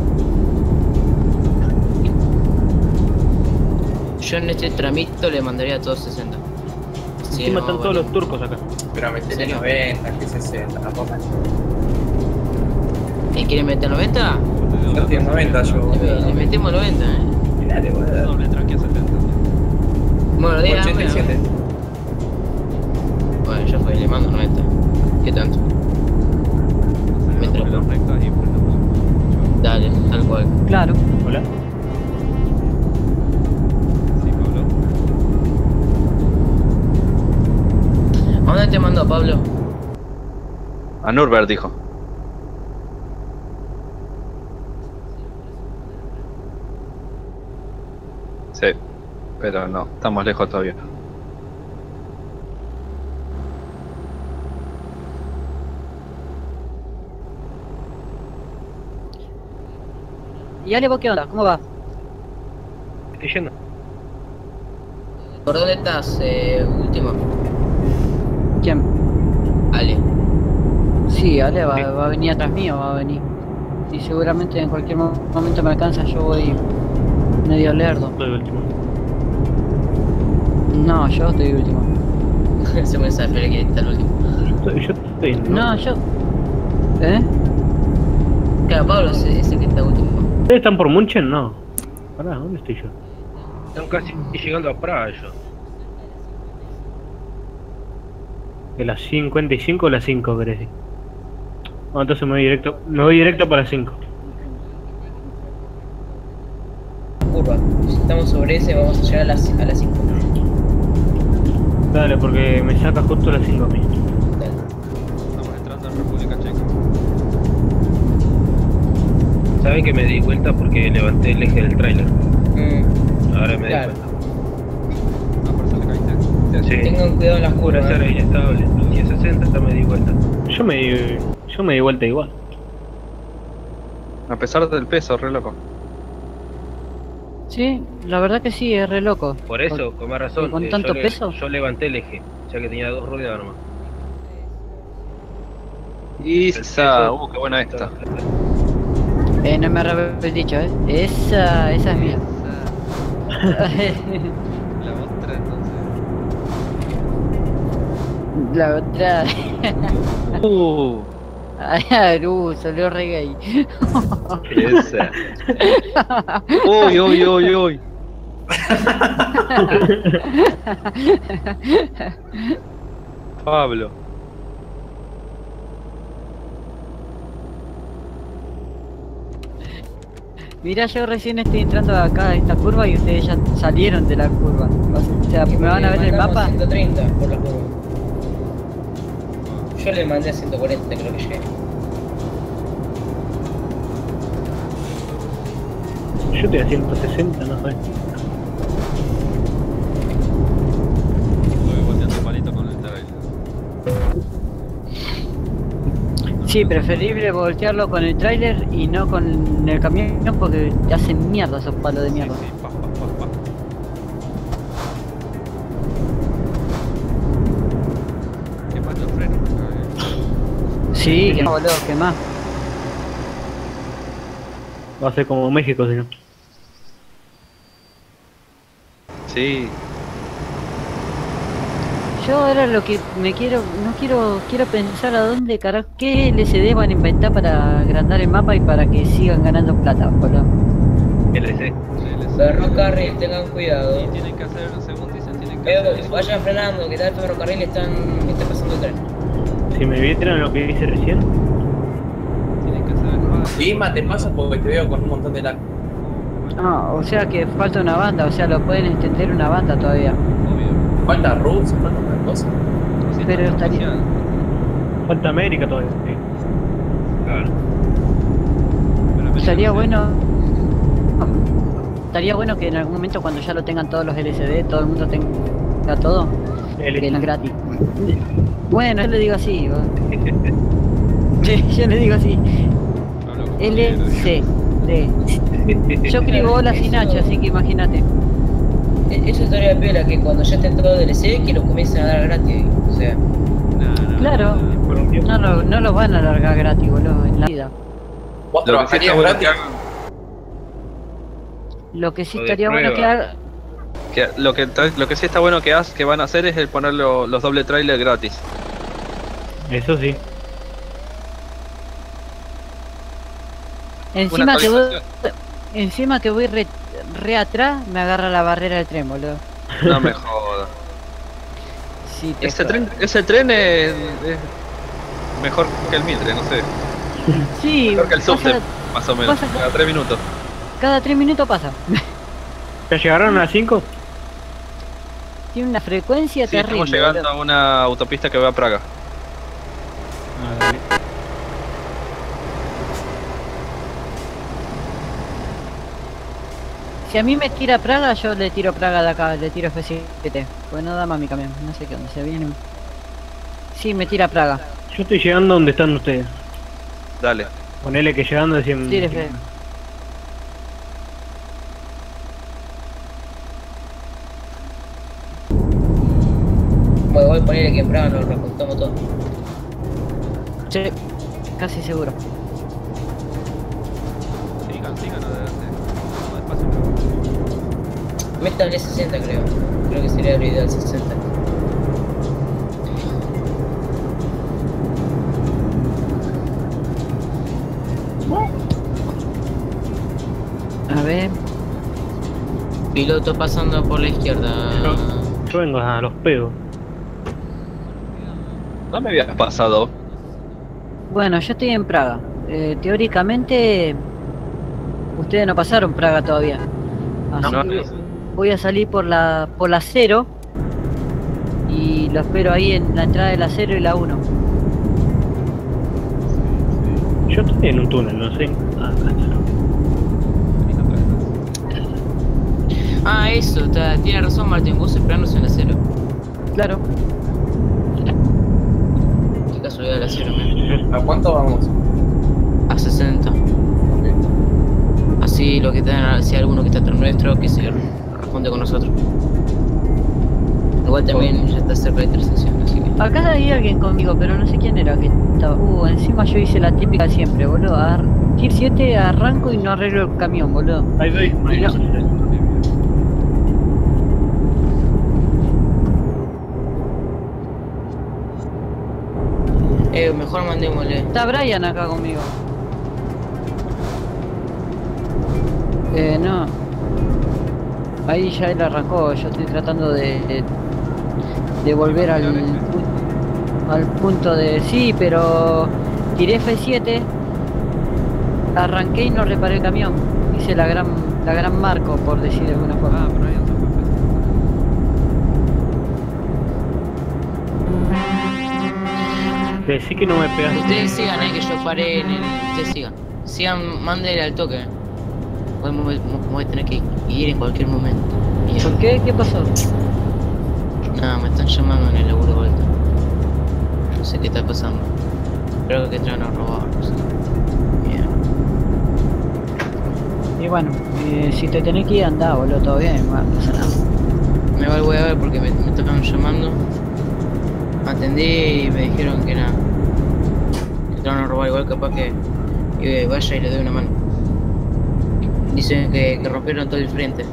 D: Yo en este tramito le mandaría a todos sesenta. Sí,
G: Encima
D: no,
G: están todos
D: vale.
G: los turcos acá.
H: Pero metele
D: ¿Serio?
H: noventa, que sesenta, tampoco.
D: ¿Y quieren meter noventa?
H: Yo estoy en noventa, yo.
D: Le, le metemos noventa, eh.
H: Dale, boludo.
E: Doble tranqui a setenta.
D: Bueno, diga,
H: ochenta y siete.
D: bueno, ya fue, le mando noventa. ¿Qué tanto? Metro.
E: Las rectas y frenamos.
D: Dale, tal cual.
A: Claro.
G: Hola.
E: Sí, Pablo.
D: ¿A dónde te mandó, Pablo?
F: A Nürnberg dijo. Sí, pero no, estamos lejos todavía.
A: ¿Y Ale, vos qué onda? ¿Cómo va?
C: Estoy yendo.
B: ¿Por dónde estás, eh, último?
A: ¿Quién?
B: Ale.
A: Sí, Ale va, va a venir atrás mío, va a venir. Y seguramente en cualquier mo- momento me alcanza, yo voy medio lerdo.
G: Soy último.
A: No, yo estoy último.
D: Se me sale que está el último.
G: Yo estoy, yo estoy no.
A: No, yo... ¿Eh?
D: Claro, Pablo es ese que está último.
G: ¿Ustedes están por Munchen? No. Pará, ¿dónde estoy yo?
C: Están casi llegando a Praga ellos.
G: ¿De las cincuenta y cinco o las cinco, querés decir? Bueno, entonces me voy directo, me voy directo para las cinco.
B: Curva. Si estamos sobre ese, vamos a llegar a las a las cinco.
G: Dale, porque me saca justo las cinco a mí.
B: Dale.
E: Estamos entrando en República Checa.
C: Saben que me di cuenta porque levanté el eje del tráiler.
B: Mm,
C: Ahora me
B: Claro.
C: di cuenta.
E: Ah, por eso le caíste.
C: Sí.
B: Tengan cuidado en las
C: Por
B: curvas.
C: ser
B: ¿eh?
C: inestable. Y a sesenta me di cuenta.
G: Yo me di, yo me di vuelta igual.
F: A pesar del peso, re loco.
A: Sí, la verdad que sí, es re loco.
C: Por eso, con más razón.
A: ¿Con
C: eh,
A: tanto
C: yo le-
A: peso?
C: Yo levanté el eje, ya que tenía dos ruedas nomás.
F: Esa, uh, qué buena esta.
A: Eh, no me arrepiento dicho, ¿eh? Esa, esa es mía.
E: La otra entonces.
A: La otra...
F: Uh,
A: Ay, uh, salió re gay.
F: esa. Uy, uy, uy, uy. Pablo.
A: Mira, yo recién estoy entrando acá a esta curva y ustedes ya salieron de la curva. O sea, ¿me van a ver el
B: Mandamos
A: mapa?
B: ciento treinta por la curva. Yo le mandé a ciento cuarenta, creo que llegué.
G: Yo estoy a ciento sesenta, no sé.
E: Estoy volteando el palito con el trailer.
A: Sí, preferible voltearlo con el tráiler y no con el camión porque te hacen mierda esos palos de mierda.
E: Sí, sí, pa, pa, pa, pa. Qué mal los frenos acá, eh.
A: Sí, que no, boludo, que más.
G: Va a ser como México, si no.
F: Sí.
A: Yo ahora lo que me quiero, no quiero, quiero pensar a dónde carajo, qué L C D van a inventar para agrandar el mapa y para que sigan ganando plata, boludo.
C: L C.
B: Ferrocarril, tengan cuidado.
E: Y tienen que hacer, según dicen, tienen que
B: Eh,
E: hacer eso.
B: vayan frenando, que tal el ferrocarril están, está pasando el tren.
G: Si me vieran lo que hice recién,
E: Tienen que hacer.
H: Lima, te pasa porque te veo con un montón de lag.
A: Ah, o sea que falta una banda, o sea, lo pueden extender una banda todavía.
E: Obvio.
H: Falta Rus, falta otra cosa.
E: Sí,
A: Pero
E: está
A: estaría-
E: especial.
G: falta América todavía. Sí.
C: Claro.
E: Pero me
A: Estaría
E: parece-
A: bueno, estaría bueno que en algún momento cuando ya lo tengan todos los L C D, todo el mundo tenga todo,
G: El-
A: que no es gratis. Bueno, yo le digo así, ¿va? Sí, yo le digo así,
E: Hablo como
A: L C D. Yo escribo hola sin H, así que imagínate.
B: E- Eso estaría piola, que cuando ya estén todos D L C, que lo comiencen a dar gratis. O sea,
E: Nah, nah,
A: Claro.
E: nah.
G: por un tiempo.
A: No, lo- no los van a largar gratis, boludo, en la vida.
H: ¿Vos
F: Lo que sí está
H: trabajarías
F: bueno
H: gratis?
F: que hagan,
A: Lo que sí
C: Lo de
A: estaría bueno que
C: prueba.
A: haga...
F: que lo que ta- lo que sí está bueno que haz, que van a hacer es el poner lo- los doble trailers gratis.
G: Eso sí.
A: Encima
F: Una
A: que voy,
F: actualización.
A: encima que voy re, re atrás, me agarra la barrera del tren, boludo.
F: No me jodas.
A: Sí, te
F: Ese
A: jodo.
F: tren, ese tren es, es mejor que el Mitre, no sé.
A: Sí,
F: Mejor que el
A: pasa-
F: Subte, más o menos.
A: pasa-
F: Cada tres minutos.
A: cada tres minutos pasa.
G: ¿Ya llegaron a las cinco?
A: Tiene una frecuencia
F: Sí,
A: terrible.
F: estamos llegando
A: boludo.
F: a una autopista que va a Praga.
G: Ah, dale.
A: Si a mí me tira Praga, yo le tiro Praga de acá, le tiro F siete. Pues no da más mi camión, no sé qué onda, se viene. Sí, me tira Praga.
G: Yo estoy llegando donde están ustedes.
F: Dale.
G: Ponele que llegando decían.
A: Tire F.
B: bueno, voy a poner que en Praga nos rejuntamos todo.
A: Sí. casi seguro.
E: Sigan, sigan adelante. Vamos despacio, pero...
B: Métanle sesenta, creo. Creo que sería lo ideal, sesenta.
A: A ver.
D: Piloto pasando por la izquierda.
G: Yo, yo vengo a los pedos.
F: No me habías pasado.
A: Bueno, yo estoy en Praga. Eh, teóricamente, ustedes no pasaron Praga todavía. Así
F: No.
A: que voy a salir por la por la cero y lo espero ahí en la entrada de la cero y la uno.
G: Yo estoy en un túnel, no sé. Ah, acá está.
D: Ah, eso, está, tiene razón Martín, vos esperándose en la cero.
A: Claro.
D: Qué casualidad la cero, man.
H: ¿A cuánto vamos?
D: A sesenta. Así lo que tengan, si hay alguno que está atrás nuestro, que se responde con nosotros. Igual también ya está cerca de intersección, así que...
A: Acá hay alguien conmigo, pero no sé quién era que estaba. Uh, encima yo hice la típica de siempre, boludo. Ar Tier siete arranco y no arreglo el camión, boludo.
G: Ahí doy.
A: Y no.
D: Eh, mejor mandémosle.
A: Está Brian acá conmigo. Eh, no. Ahí ya él arrancó, yo estoy tratando de, de, de volver al, pu- al punto de... Sí, pero tiré F siete, arranqué y no reparé el camión. Hice la gran, la gran marco, por decir de alguna forma.
E: Ah, pero ahí está perfecto.
G: Decí que no me pegas.
D: Ustedes sigan, eh, que yo paré en el... Ustedes sigan. Sigan, mándenle al toque. Voy, voy, voy a tener que ir en cualquier momento. Mierda.
A: ¿Por qué? ¿Qué pasó?
D: Nada, me están llamando en el laburo de vuelta. No sé qué está pasando. Creo que entraron a robar, no sé. Mierda.
A: Y bueno, eh, si te tenés que ir, andá, boludo, todo bien, no pasa nada.
D: Me va, voy a ver porque me, me estaban llamando. Atendí y me dijeron que nada. Que entraron a robar, igual capaz que, que vaya y le doy una mano. Dicen que, que rompieron todo el frente.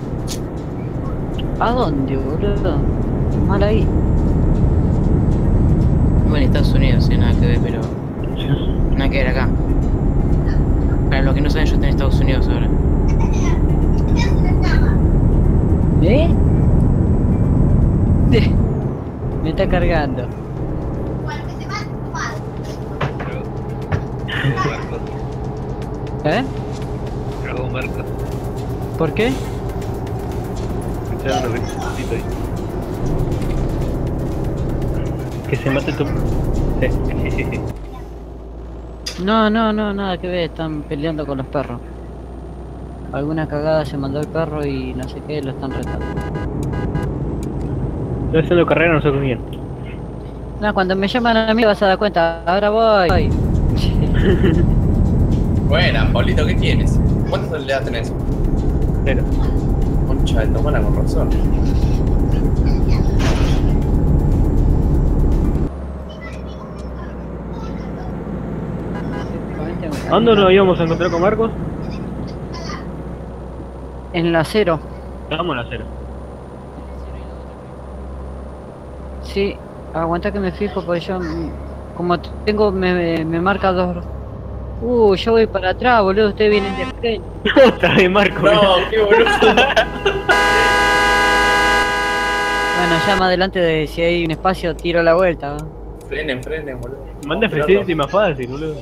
A: ¿A dónde, boludo? Mal ahí.
D: Bueno, en Estados Unidos, eh, nada que ver, pero... Nada que ver acá. Para los que no saben, yo estoy en Estados Unidos ahora.
A: ¿Eh? Me está cargando. ¿Eh?
C: Trago Marcos.
A: ¿Por qué?
C: Escucharon los gritos ahí.
G: Que se mate tu... Sí.
A: No, no, no, nada que ver, están peleando con los perros. Alguna cagada se mandó el perro y no sé qué, lo están retando.
G: Estoy haciendo carrera, no sé con quién.
A: No, cuando me llaman a mí vas a dar cuenta, ahora voy.
H: Buena, Paulito, ¿qué tienes? ¿Cuántas habilidades tenés?
G: Cero.
H: Concha de tomala con razón.
G: ¿A dónde nos íbamos a encontrar con Marcos?
A: En la cero.
G: Vamos a la cero.
A: Sí, aguanta que me fijo porque yo, mm, como tengo, me, me marca dos. Uh, yo voy para atrás, boludo, ustedes vienen de frente.
G: Otra vez Marcos.
H: No, qué boludo.
A: Bueno, ya más adelante de si hay un espacio tiro la vuelta. ¿no?
H: Frenen, frenen, boludo.
G: Manda F más fácil, boludo.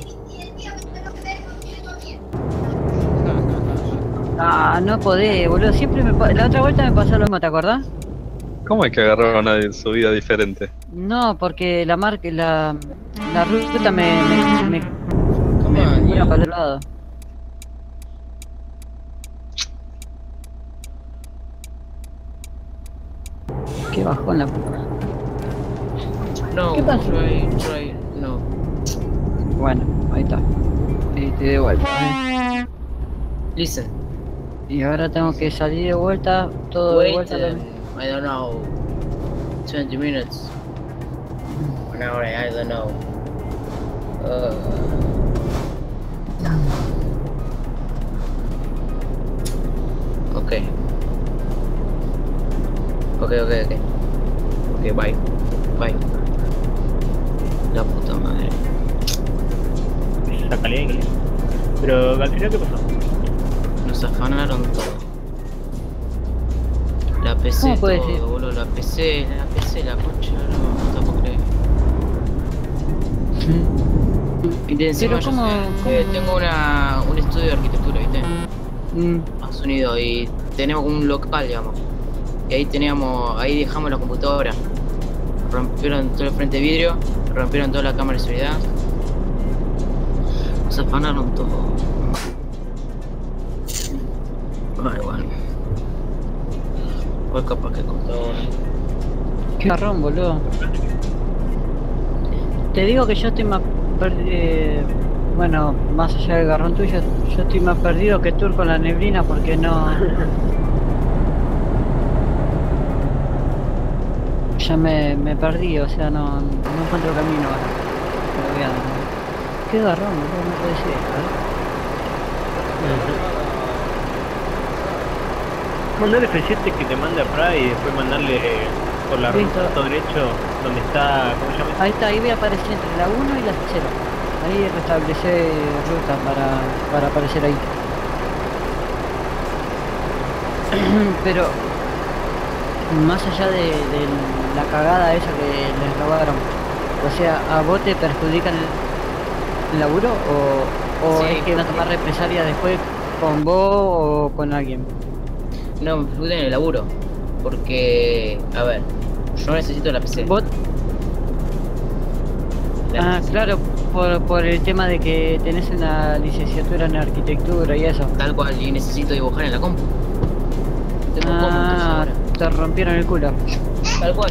A: Ah, no podés, boludo, siempre me pa- la otra vuelta me pasó lo mismo, ¿te acordás?
F: ¿Cómo es que agarraron a su vida diferente?
A: No, porque la marca, la, la ruta me, me, me,
B: Come
A: me
B: on,
A: mira
B: yo.
A: para el lado. Qué bajón la puta.
D: No,
A: ¿Qué pasó?
D: try, try, no.
A: Bueno, ahí está. Ahí te de vuelta. ¿eh?
D: Listen,
A: Y ahora tengo que salir de vuelta, todo de
D: wait,
A: vuelta.
D: um,
A: también.
D: I don't know, twenty minutes. An hour, I don't know. Ok. Ok, ok, ok. Ok, bye. Bye. La puta madre.
G: Sácale ahí. Pero al final, ¿qué pasó?
D: Nos afanaron todo. La P C,
A: ¿Cómo puede
D: todo,
A: ser?
D: boludo. La P C, la P C, la concha, no, no te puedo creer. Y de encima
A: Pero
D: yo
A: ¿cómo-
D: soy- eh, tengo una, un estudio de arquitectura, ¿viste?
A: Mm,
D: Estados Unidos, y tenemos un local, digamos. Y ahí teníamos, ahí dejamos la computadora. Rompieron todo el frente de vidrio, rompieron toda la cámara de seguridad. Nos afanaron todo. Ay, bueno. Fue capaz que computadora.
A: qué garrón, boludo. Te digo que yo estoy más perdido. Bueno, más allá del garrón tuyo, yo estoy más perdido que Tur con la neblina porque no. Ya me, me perdí, o sea, no, no encuentro camino ahora. Pero voy a- Qué garrón, boludo, no puede ser, ¿eh?
G: Mandale F siete que te mande a Pride y después mandarle por la
A: Listo.
G: ruta todo derecho donde está, ¿cómo se llama?
A: Ahí está, ahí voy a aparecer entre la uno y la cero. Ahí restablecer ruta para, para aparecer ahí. Pero más allá de, de la cagada esa que les robaron, o sea, ¿a vos te perjudican el, el laburo o, o
D: Sí,
A: es que van a tomar represalia después con vos o con alguien?
D: No, me perjudican en el laburo. Porque, a ver, yo necesito la P C.
A: ¿Vos?
D: La
A: Ah,
D: necesito.
A: claro, por, por el tema de que tenés una licenciatura en arquitectura y eso.
D: Tal cual, y necesito dibujar en la compu. Tengo compu, entonces
A: Ah,
D: ahora.
A: te rompieron el culo.
D: Tal cual.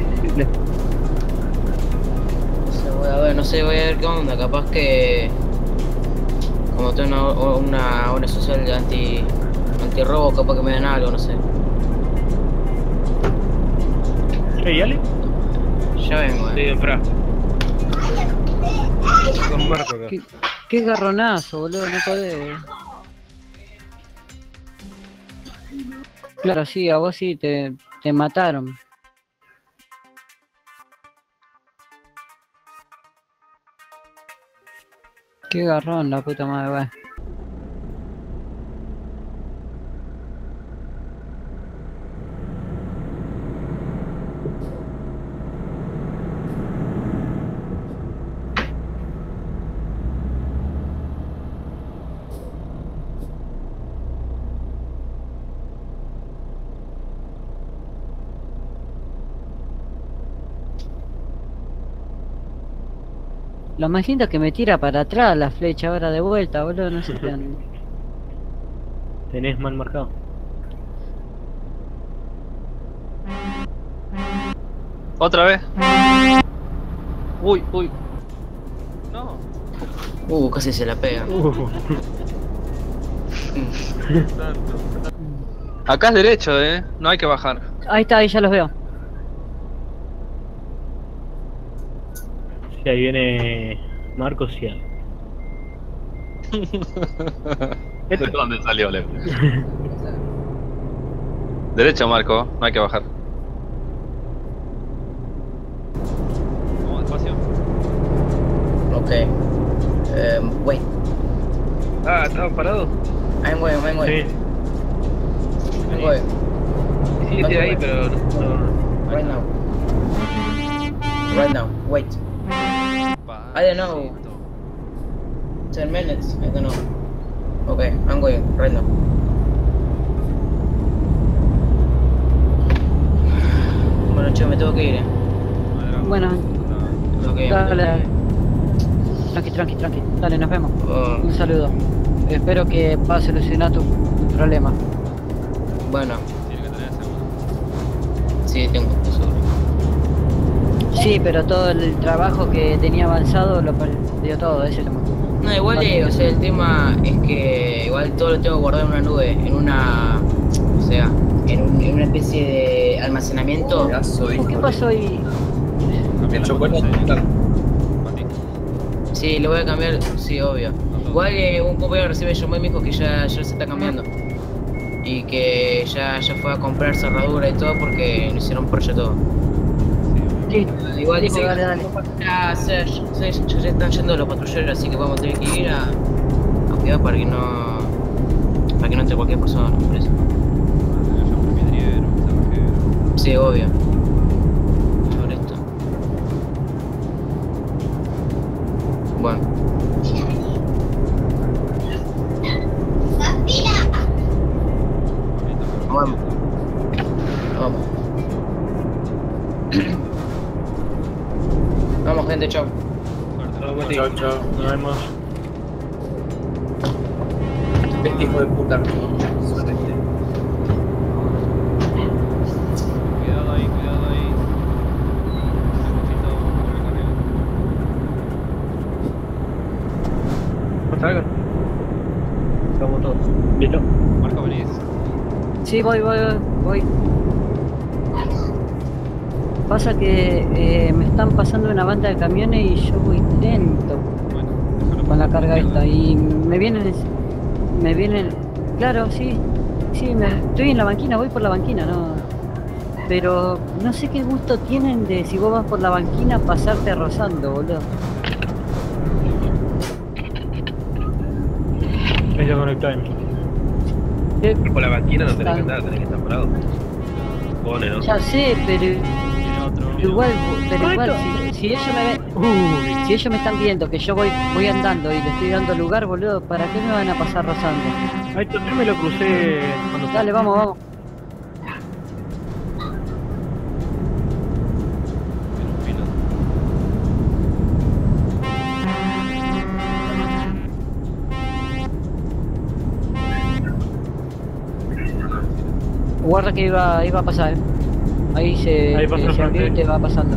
D: O sea, voy a ver, no sé, voy a ver qué onda. Capaz que. Como tengo una, una obra social de anti. anti-robo, capaz que me dan algo, no sé.
G: Hey, Ale.
D: Ya vengo,
C: Estoy
D: eh.
C: en Fra. Con Marco acá.
A: ¿Qué, qué garronazo, boludo, no podés. Claro, sí, a vos sí te, te mataron. Qué garrón, la puta madre, weón. Lo más lindo es que me tira para atrás la flecha ahora de vuelta, boludo, no sé qué.
G: Tenés mal marcado.
F: ¿Otra vez? Uy, uy.
E: No,
D: Uh, casi se la pega.
G: Uh,
E: tanto.
F: Acá es derecho, eh. No hay que bajar.
A: Ahí está, ahí ya los veo.
G: sí, ahí viene Marcos y Ale.
F: ¿De dónde salió, Leo? Derecho, Marco. No hay que bajar.
E: Vamos despacio.
D: Ok. Um, wait.
C: Ah, ¿estaba parado?
D: I'm going, I'm going.
G: Sí.
D: I'm going.
C: Sí, estoy ahí, pero no, no.
D: Right now. Right now. Wait. I don't know. Ten minutes. I don't know. Okay, I'm going right now. Bueno, chico, me tengo que ir, eh.
A: Bueno,
D: Tengo que ir.
A: dale. Tranqui, tranqui, tranqui. Dale, nos vemos.
D: Oh,
A: Un saludo. Espero que puedas solucionar tu problema.
D: bueno,
E: Tiene que tener seguro.
D: sí, tengo seguro.
A: Sí, pero todo el trabajo que tenía avanzado lo perdió todo, ese tema.
D: No, igual, eh, o sea, el tema es que igual todo lo tengo guardado en una nube, en una, o sea, en, un- en una especie de almacenamiento.
H: Ya soy.
A: ¿Qué pasó ahí?
H: Me chocó en el
E: Mati,
D: Sí, lo voy a cambiar, sí, obvio. Igual eh, un compañero recién me llamó y me dijo que ya, ya se está cambiando. Y que ya, ya fue a comprar cerradura y todo porque le hicieron porche todo.
A: Listo.
D: Igual dice
A: Dale,
D: que
A: dale.
D: ya, ya, ya, ya, ya están yendo los patrulleros, así que vamos a tener que ir a, a cuidar para que no para que no entre cualquier persona, por eso. Sí, obvio. Sobre esto. Bueno. Vamos. Vamos. Vamos, gente, chao.
H: Chao, chao.
G: Nos vemos.
H: Este hijo de puta. Suerte.
E: Cuidado ahí, cuidado ahí. Necesito recargar.
C: No salgan. Estamos todos.
G: ¿Listo?
E: Marco, venís.
A: Sí, voy, voy, voy, voy. Pasa que eh, me están pasando una banda de camiones y yo voy lento
E: Bueno, déjalo
A: con la
E: pasar.
A: carga esta y me vienen, me vienen, claro, sí, sí, me, estoy en la banquina, voy por la banquina, no, pero no sé qué gusto tienen de si vos vas por la banquina pasarte rozando, boludo.
G: Ahí se conectó ahí.
A: Eh,
C: Por la banquina no tenés que estar, tenés que estar parado. Pone, ¿no?
A: Ya sé, pero
E: Tiene otro.
A: igual, pero igual,
G: Correcto.
A: si, si ellos me ven,
G: Uy,
A: si ellos me están viendo que yo voy, voy andando y le estoy dando lugar, boludo, ¿para qué me van a pasar rozando?
G: ahí está, yo me lo crucé cuando
A: Dale, vamos, vamos.
E: Tiene un filo.
A: Guarda que iba, iba a pasar, eh. Ahí se,
G: Ahí pasó
A: se,
G: el
A: se abrió y
G: frente.
A: te va pasando.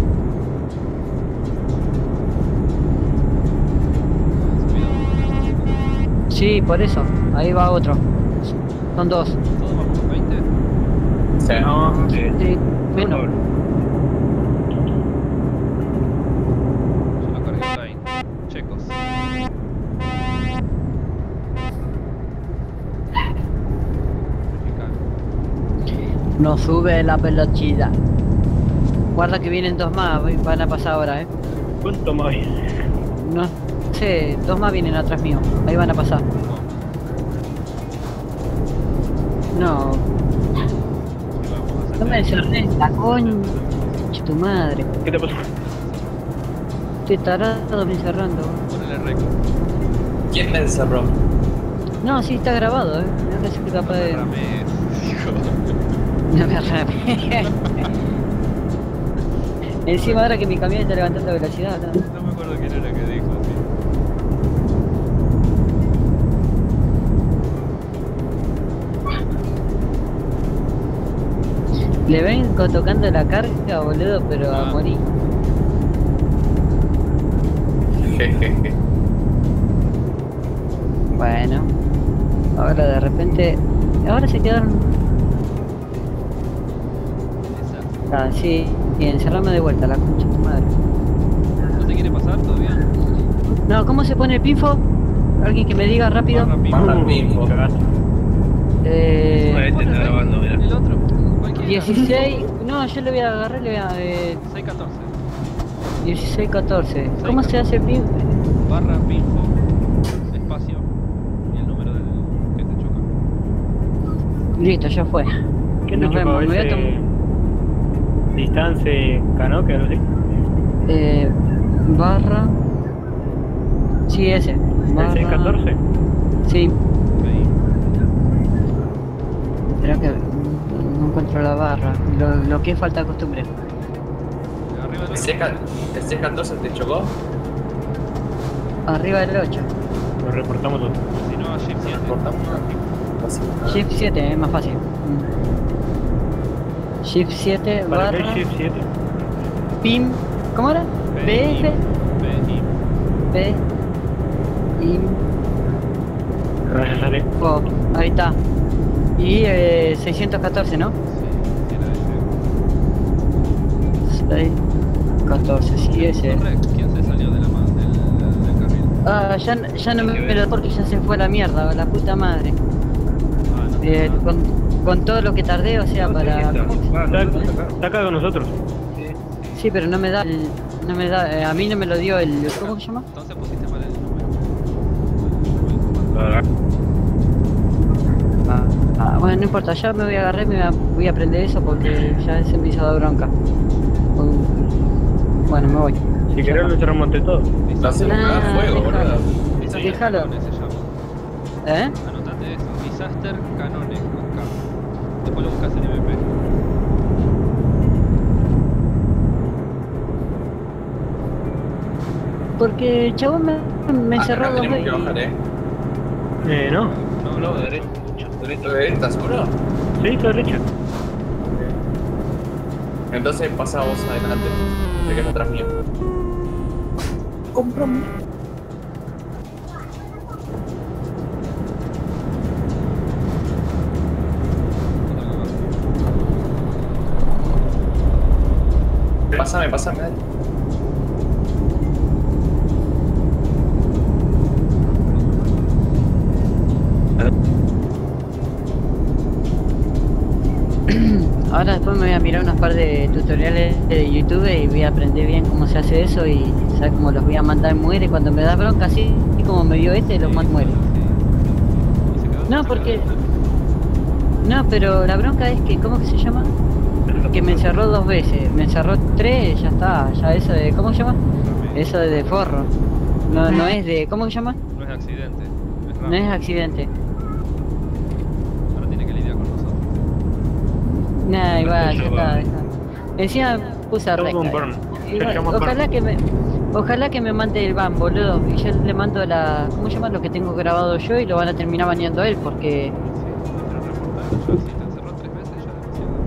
E: Subido.
A: Sí, por eso. Ahí va otro. Son dos.
E: Todo va por veinte.
H: Sí.
G: No,
C: Sí.
A: Sí, menos.
E: Yo lo cargué online. Checos. Verificar.
A: No sube la pelotita. Guarda que vienen dos más, voy- van a pasar ahora, eh.
G: ¿cuánto más hay?
A: No sé, dos más vienen atrás mío. Ahí van a pasar. No,
E: Y vamos a hacer
A: no me encerré la coña. Tu madre.
G: ¿Qué te pasó?
A: Estoy tarado me encerrando.
E: Ponele récord.
H: ¿Quién me encerró?
A: No, sí está grabado, eh. No sé si capaz de.
E: Ramés.
A: No me arrame. Encima ahora que mi camión está levantando velocidad, ¿no?
E: No me acuerdo quién era que dijo así.
A: Le vengo tocando la carga, boludo, pero a
E: Ah.
A: morir.
H: Jejeje.
A: Bueno, ahora de repente. Ahora se quedaron.
E: Esa.
A: Ah, sí, y encerrarme de vuelta, la concha de tu madre.
E: ¿No te quiere pasar todavía?
A: No, ¿cómo se pone el pinfo? Alguien que me diga rápido.
E: Barra pinfo.
H: Barra pinfo.
G: Cagaste.
A: Eh.
C: Este está grabando, mira.
E: El otro. Cualquiera.
A: dieciséis. No, yo le voy a agarrar, le voy a. Eh,
E: seis catorce.
A: dieciséis catorce. ¿Cómo se hace el pinfo?
E: Barra pinfo. Espacio. Y el número del que te choca.
A: Listo, ya fue.
G: ¿Quién te
A: Nos
G: chocó?
A: vemos, me voy a
G: ese
A: tomar.
G: Distance Canoque, algo así?
A: Eh, barra. Sí, ese.
G: ¿El
A: Barra...
G: seis catorce?
A: Sí,
E: Ahí.
A: creo que no encuentro la barra. Lo, lo que es falta de costumbre.
E: Arriba del
H: ¿El C catorce te chocó?
A: Arriba del ocho.
G: Lo reportamos todo.
E: Si no, a Shift siete.
H: Cortamos. Así.
A: Shift siete es más fácil. Mm. Shift siete
G: ¿Para qué
A: barra.
G: Shift siete?
A: Pim. ¿Cómo era? P F.
E: P I.
A: P. I.
G: Gracias, Ale.
A: Oh, ahí está. Y eh, seiscientos catorce, ¿no?
E: Sí, tiene ese.
A: seiscientos catorce, sí, ese.
E: Correcto. ¿Quién se salió de la ma- del, del, del carril?
A: Ah, ya, ya no me, me lo porque ya se fue a la mierda, la puta madre.
E: Ah, no,
A: Eh,
E: no, no.
A: con, con todo lo que tardé, o sea,
C: No, sí,
A: para...
C: está.
A: ¿cómo?
C: Va,
G: Está,
C: nosotros acá.
G: está acá con nosotros.
C: Sí.
A: Sí, pero no me da el... No me da... eh, a mí no me lo dio el... ¿Cómo se llama?
E: Entonces pusiste mal el número.
C: Ah,
A: Ah, ah, bueno, no importa, ya me voy a agarrar y me voy a, voy a aprender eso porque ya se me hizo dar bronca. Bueno, me voy.
G: Si querés lo cerramos entre todos.
H: No sé,
A: Nah,
H: me da fuego,
A: déjalo.
H: boludo.
E: Disaster
A: Déjalo.
E: Canone se llama.
A: ¿Eh?
E: Anotate eso. Disaster Canone con K. Después lo buscas en M P.
A: Porque el chabón me, me
H: Ah,
A: encerró
H: acá
A: dos
H: tenemos que
A: veces.
H: bajar, eh.
G: Eh, no.
E: No,
C: no,
E: no,
C: derecho, derecho.
H: ¿Estás seguro?
G: Sí, todo derecho.
H: Entonces pasa vos adelante, te quedas atrás mío. Comprame. Pásame, pásame, dale.
A: Ahora después me voy a mirar unos par de tutoriales de YouTube y voy a aprender bien cómo se hace eso y sabes cómo los voy a mandar muere cuando me da bronca así como me dio este, los mando muere.
E: Y se quedó
A: No,
E: sin
A: porque...
E: cargar.
A: No, pero la bronca es que, ¿cómo que se llama? Que me encerró dos veces, me encerró tres, ya está, ya eso de... ¿Cómo se llama? Eso de forro. No, no es de... ¿Cómo se llama?
E: No es accidente. Es
A: No
E: raro.
A: es accidente.
E: Ahora tiene que lidiar con nosotros.
A: Nah, igual, ya
C: Yo
A: está,
C: va.
A: deja. Encima puse a
G: Todo
A: reca.
G: con burn.
A: Igual,
G: Se llama
A: ojalá
G: burn.
A: que me... Ojalá que me mande el ban, boludo. Y yo le mando la... ¿Cómo se llama? Lo que tengo grabado yo y lo van a terminar baneando a él porque...
E: Sí, pero reportar, ya si te encerró tres veces ya es demasiado.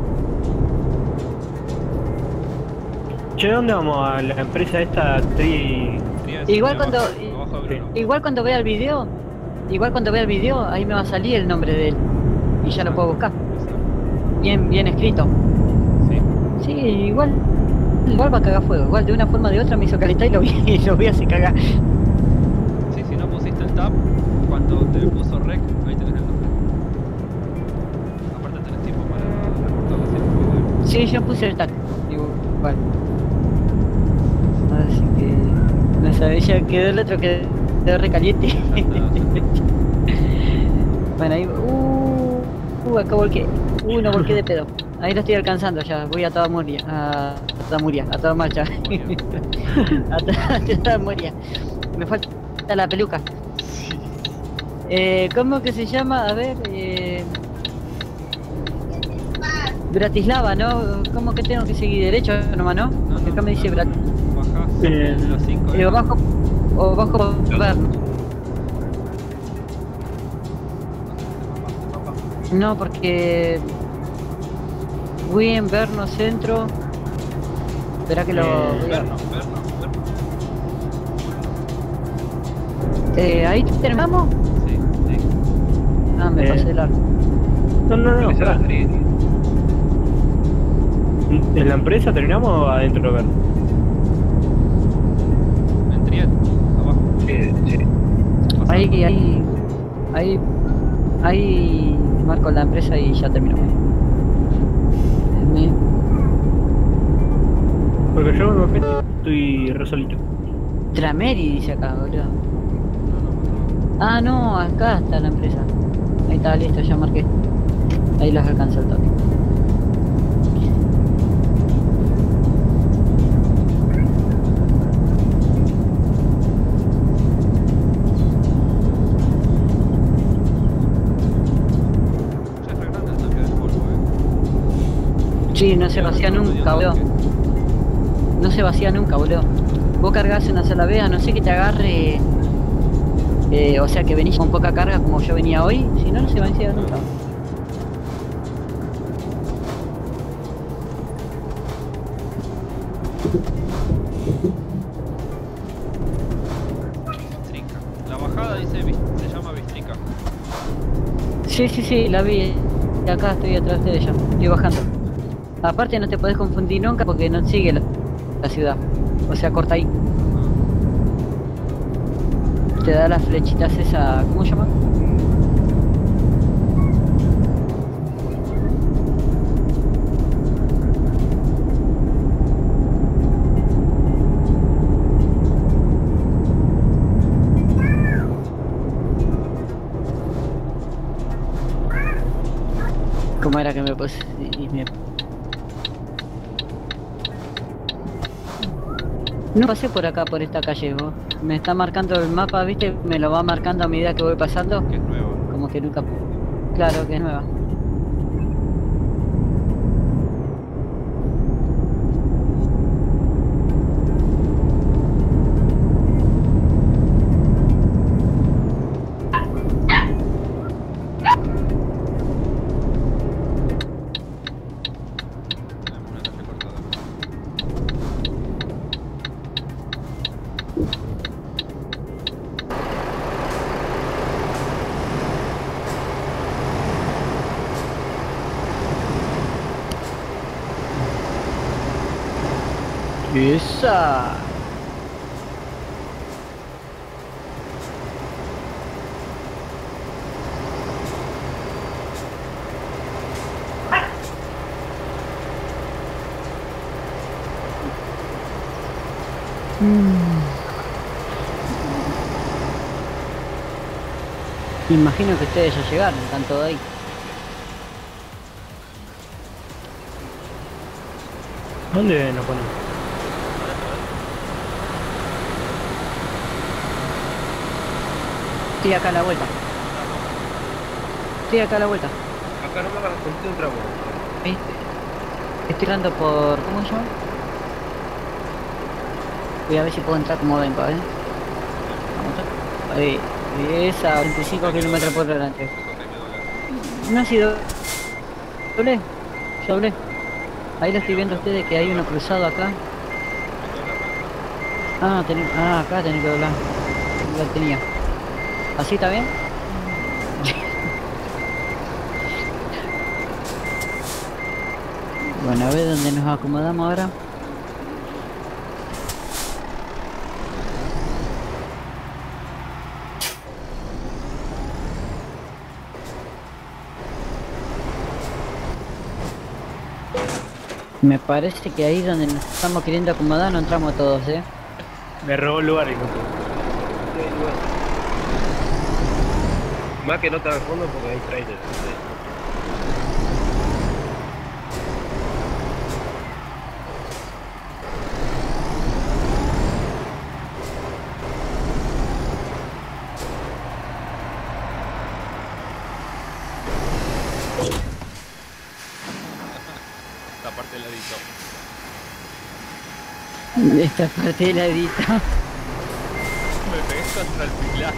G: Che, ¿dónde vamos? A la empresa esta Tri...
E: Trías,
A: Igual
E: abajo,
A: cuando-
E: abajo de Bruno.
A: Igual cuando vea el video... Igual cuando vea el video, ahí me va a salir el nombre de él. Y ya lo puedo buscar. Bien, bien escrito.
E: Sí.
A: Sí, igual... Igual va a cagar fuego. Igual de una forma o de otra me hizo calentar y lo vi, lo vi así cagar.
E: Sí, si no pusiste el tab, cuando te puso rec, ahí tenés el nombre. Aparte tenés tiempo para reportarlo así.
A: Sí, yo puse el tag. Igual. Así que... No sabía, ya quedó el otro que quedó recaliente. Bueno, ahí... Uh, uh, acá volqué. Uh, no volqué de pedo. Ahí lo estoy alcanzando ya. Voy a toda muria. A, a toda muria. A toda marcha. a, toda, a toda muria. Me falta la peluca. Eh, ¿Cómo que se llama? A ver... Eh... Bratislava, ¿no? ¿Cómo que tengo que seguir derecho nomás, no? Porque acá me dice Brat...
E: Bajás
G: Eh,
E: las cinco.
A: Eh, o bajo... O bajo Berno. No, porque... Voy en Berno Centro... Espera que lo...
G: Eh,
A: voy a-
E: Verno, Verno, Verno.
A: Eh, ¿ahí terminamos?
E: Sí, sí.
A: Ah, me
G: Eh.
A: pasé el arco.
G: No, no, no.
C: Utilizar
G: pará.
C: la tri-
G: ¿En la empresa terminamos o adentro de ver?
E: En Triet, abajo.
C: Sí, sí.
E: Pasando.
A: Ahí, ahí... Ahí... Ahí... Marco la empresa y ya terminamos. Me-
G: Porque yo me repente estoy resolito.
A: Trameri dice acá, boludo.
E: No, no, no.
A: Ah, no, acá está la empresa. Ahí está, listo, ya marqué. Ahí los alcanza el toque.
E: Ya es re grande el tanque del polvo, eh.
A: Sí, no se vacía nunca, boludo. No se vacía nunca, boludo. Vos cargás una sola vez, a no sé que te agarre... Eh, o sea que venís con poca carga como yo venía hoy, si no, no se vacía nunca.
E: Bistrica. La bajada dice, bis- se llama Bistrica.
A: Sí, sí, sí, la vi. Y acá estoy atrás de ella, estoy bajando. Aparte no te podés confundir nunca porque no sigue la, la ciudad. O sea, corta ahí. te da las flechitas esa, ¿cómo se llama? ¿Cómo era que me puse? Y me... No pasé por acá, por esta calle, vos. Me está marcando el mapa, ¿viste? Me lo va marcando a medida que voy pasando.
E: Que es nuevo.
A: Como que nunca... Claro que es nueva.
E: Una calle cortada.
A: ¡Esa! Mm. Imagino que ustedes ya llegaron, están todos ahí.
G: ¿Dónde nos ponemos?
A: Estoy acá a la vuelta. Estoy acá a la vuelta.
C: Acá no me hagas contigo un tramo.
A: ¿Viste? Estoy entrando por... ¿Cómo se llama? Voy a ver si puedo entrar como vengo, ¿eh? Vamos a... Ahí. Esa, veinticinco kilómetros por hora. No ha sido... Doble. Doble. Ahí lo estoy viendo a ustedes que hay uno cruzado acá. Ah, ten... ah acá tenés que doblar. Lo tenía. ¿Así está bien? Bueno, a ver dónde nos acomodamos ahora. Me parece que ahí donde nos estamos queriendo acomodar no entramos todos, ¿eh?
G: Me robó el lugar, hijo.
C: Más que no está al fondo porque hay trailers.
E: Esta parte del ladito.
A: Esta parte de la edita.
E: Me pegué contra el pilar.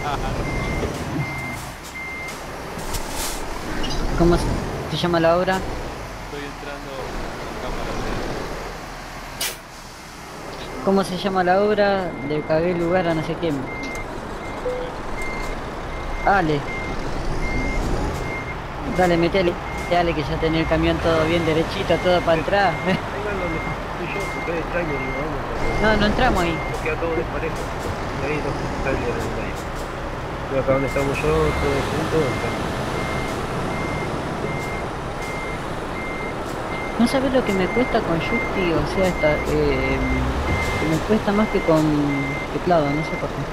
A: ¿Cómo se llama la obra?
E: Estoy entrando a cámara de...
A: ¿Cómo se llama la obra? Le cagué el lugar a no sé quién. Dale. Dale, metele. Dale que ya tenés el camión todo bien derechito, todo para entrar.
C: Vengan donde estoy yo, porque hay trailer y vamos.
A: No, no entramos ahí.
C: Nos queda todo desparejo. Y ahí los trailers en el medio. Y acá donde estamos yo, todos juntos, entramos.
A: No sabes lo que me cuesta con Justy, o sea, esta, eh, me cuesta más que con teclado, no sé por qué.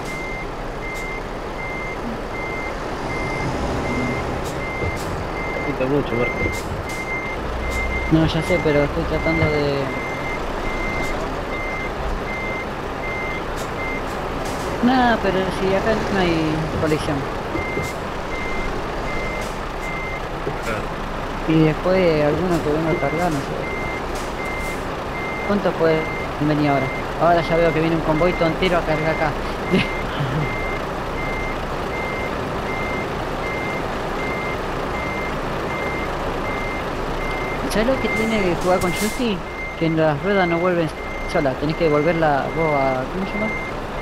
C: Cuesta mucho, Marco.
A: No, ya sé, pero estoy tratando de... Nada, pero si acá no hay colección.
C: Claro.
A: Y después alguno que venga a cargar, no sé. ¿Cuánto puede venir ahora? Ahora ya veo que viene un convoy entero a cargar acá. ¿Sabes lo que tiene que jugar con Justy? Que en las ruedas no vuelven solas, tenés que devolverla vos a... ¿cómo se llama?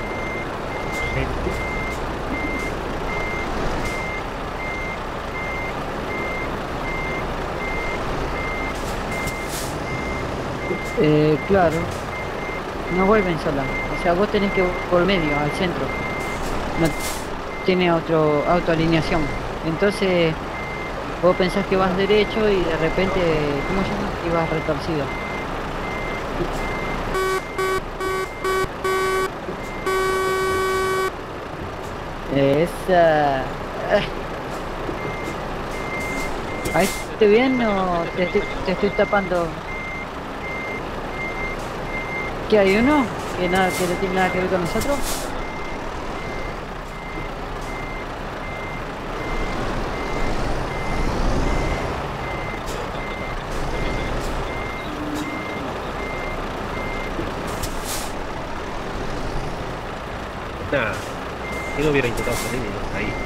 A: Eh, claro, no vuelven solas, o sea, vos tenés que ir por medio, al centro. No, tiene otro autoalineación. Entonces vos pensás que vas derecho y de repente, ¿cómo se llama? Y vas retorcido. Esa. ¿Ahí estoy bien o te estoy, te estoy tapando? ¿Qué hay uno? ¿Que nada, que no tiene nada que ver con nosotros?
C: Nada, si no hubiera intentado salir y no está ahí.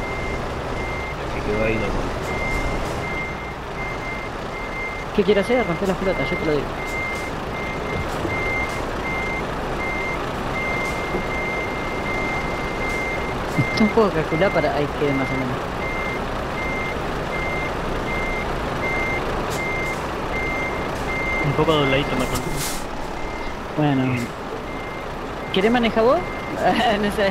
C: Se quedó ahí nomás.
A: ¿Qué quiere hacer? Romper la pelota, yo te lo digo. Esto un poco calcular para ahí quede más o menos.
G: Un poco dobladito más.
A: Bueno. ¿Querés manejar vos? No sé.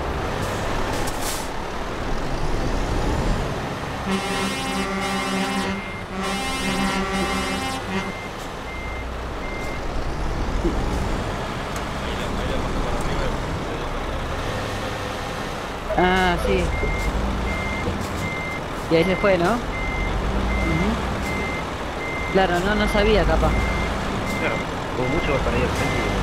A: Ah, sí. Y ahí se fue, ¿no? Ujú. Claro, no, no sabía capaz.
C: Claro, como mucho va para ir al frente y...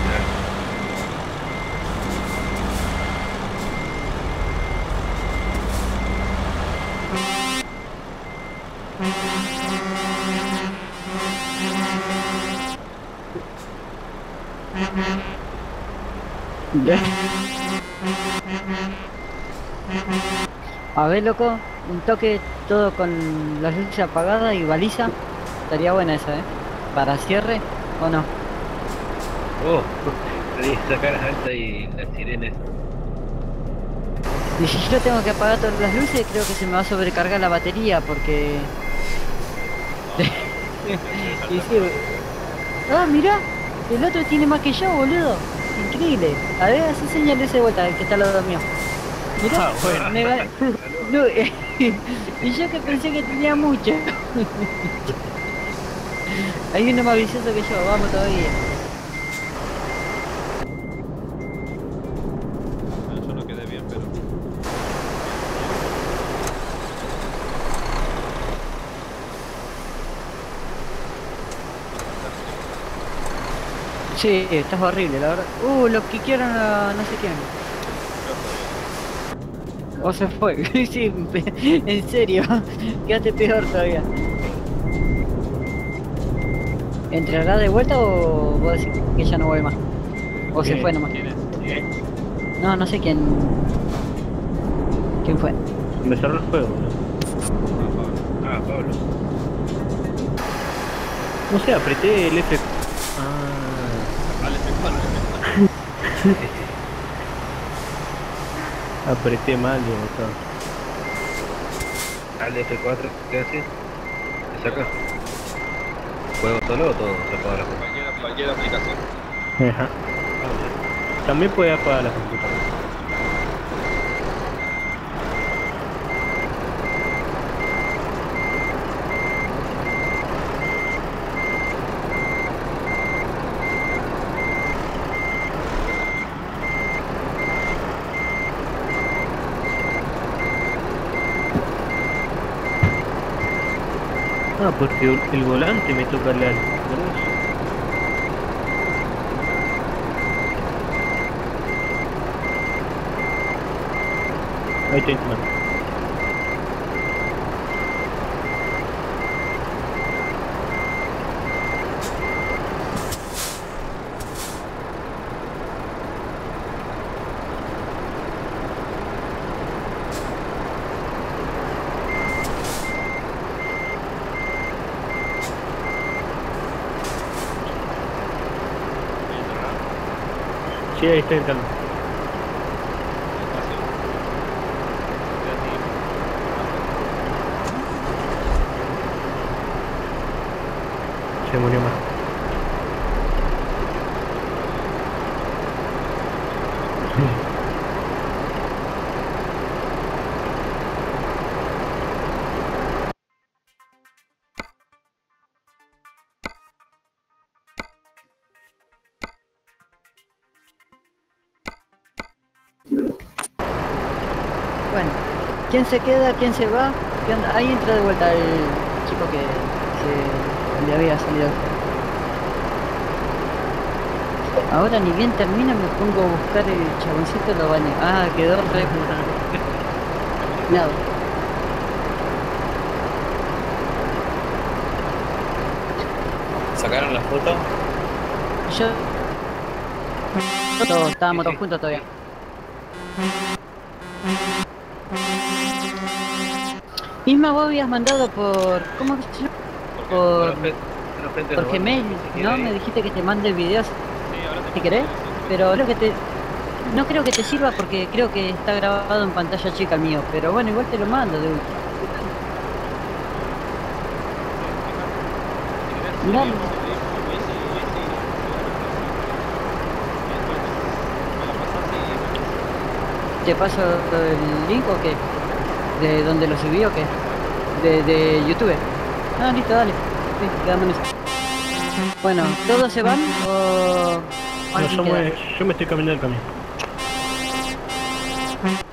A: A ver, loco, un toque todo con las luces apagadas y baliza. Estaría buena esa, ¿eh? Para cierre, ¿o no?
C: Oh, tenés que sacar alta y las sirenas.
A: Y si yo tengo que apagar todas las luces, creo que se me va a sobrecargar la batería porque... y sí... Ah, mira, el otro tiene más que yo, boludo. Increíble. A ver, así señale ese de vuelta, el que está al lado mío. Mirá,
G: Ah, bueno.
A: me ga- no, y yo que pensé que tenía mucho. Hay uno más vicioso que yo, vamos todavía.
E: Bueno, yo no quedé bien, pero...
A: Sí, estás horrible, la verdad. Uh, lo que quiero no, no sé quién. O se fue. Sí, en serio. Quédate peor todavía. ¿Entrará de vuelta o vos decís que ya no vuelve más? O se
G: ¿Quién
A: fue
G: es?
A: nomás.
E: ¿Quién es?
A: No, no sé quién. ¿Quién fue?
G: Me cerró el juego, ¿no?
C: Ah, Pablo.
G: No sé, apreté el F. Ah.
E: Al F cuatro.
G: Apreté mal, digo, todo.
C: Al F cuatro, ¿qué haces? ¿Te saca? ¿Juego solo o todo? Se apaga la computadora.
E: Cualquier, cualquier aplicación.
G: Ajá. También puede apagar la computadora. Ah, porque el- el volante me toca la... Ahí estoy tomando. Sí, ahí estoy entrando. Se murió más.
A: Bueno, ¿quién se queda? ¿Quién se va? ¿Qué onda? Ahí entra de vuelta el chico que se le había salido. Ahora ni bien termina me pongo a buscar el chaboncito lo baño. Ah, quedó re... Nada.
H: ¿Sacaron la foto?
A: Yo... Todos estábamos
C: Sí, sí.
A: todos juntos todavía. Isma, vos habías mandado por... ¿Cómo se llama? Por...
C: Pero gente- pero gente
A: Por
C: no,
A: Gmail,
C: ni siquiera
A: ¿no?
C: ahí.
A: Me dijiste que te mande videos
E: Sí, ahora te
A: si
E: mando
A: querés,
E: videos, sí, sí.
A: pero creo que te... No creo que te sirva porque creo que está grabado en pantalla chica el mío, pero bueno, igual te lo mando de última. Dale. ¿Te paso el link o qué? ¿De donde lo subí o qué? De, de YouTube. Ah, listo, dale. Sí, quedamos en eso. Bueno, ¿todos se van o...?
G: No,
A: alguien
G: yo,
A: queda?
G: me, yo me estoy caminando el camino.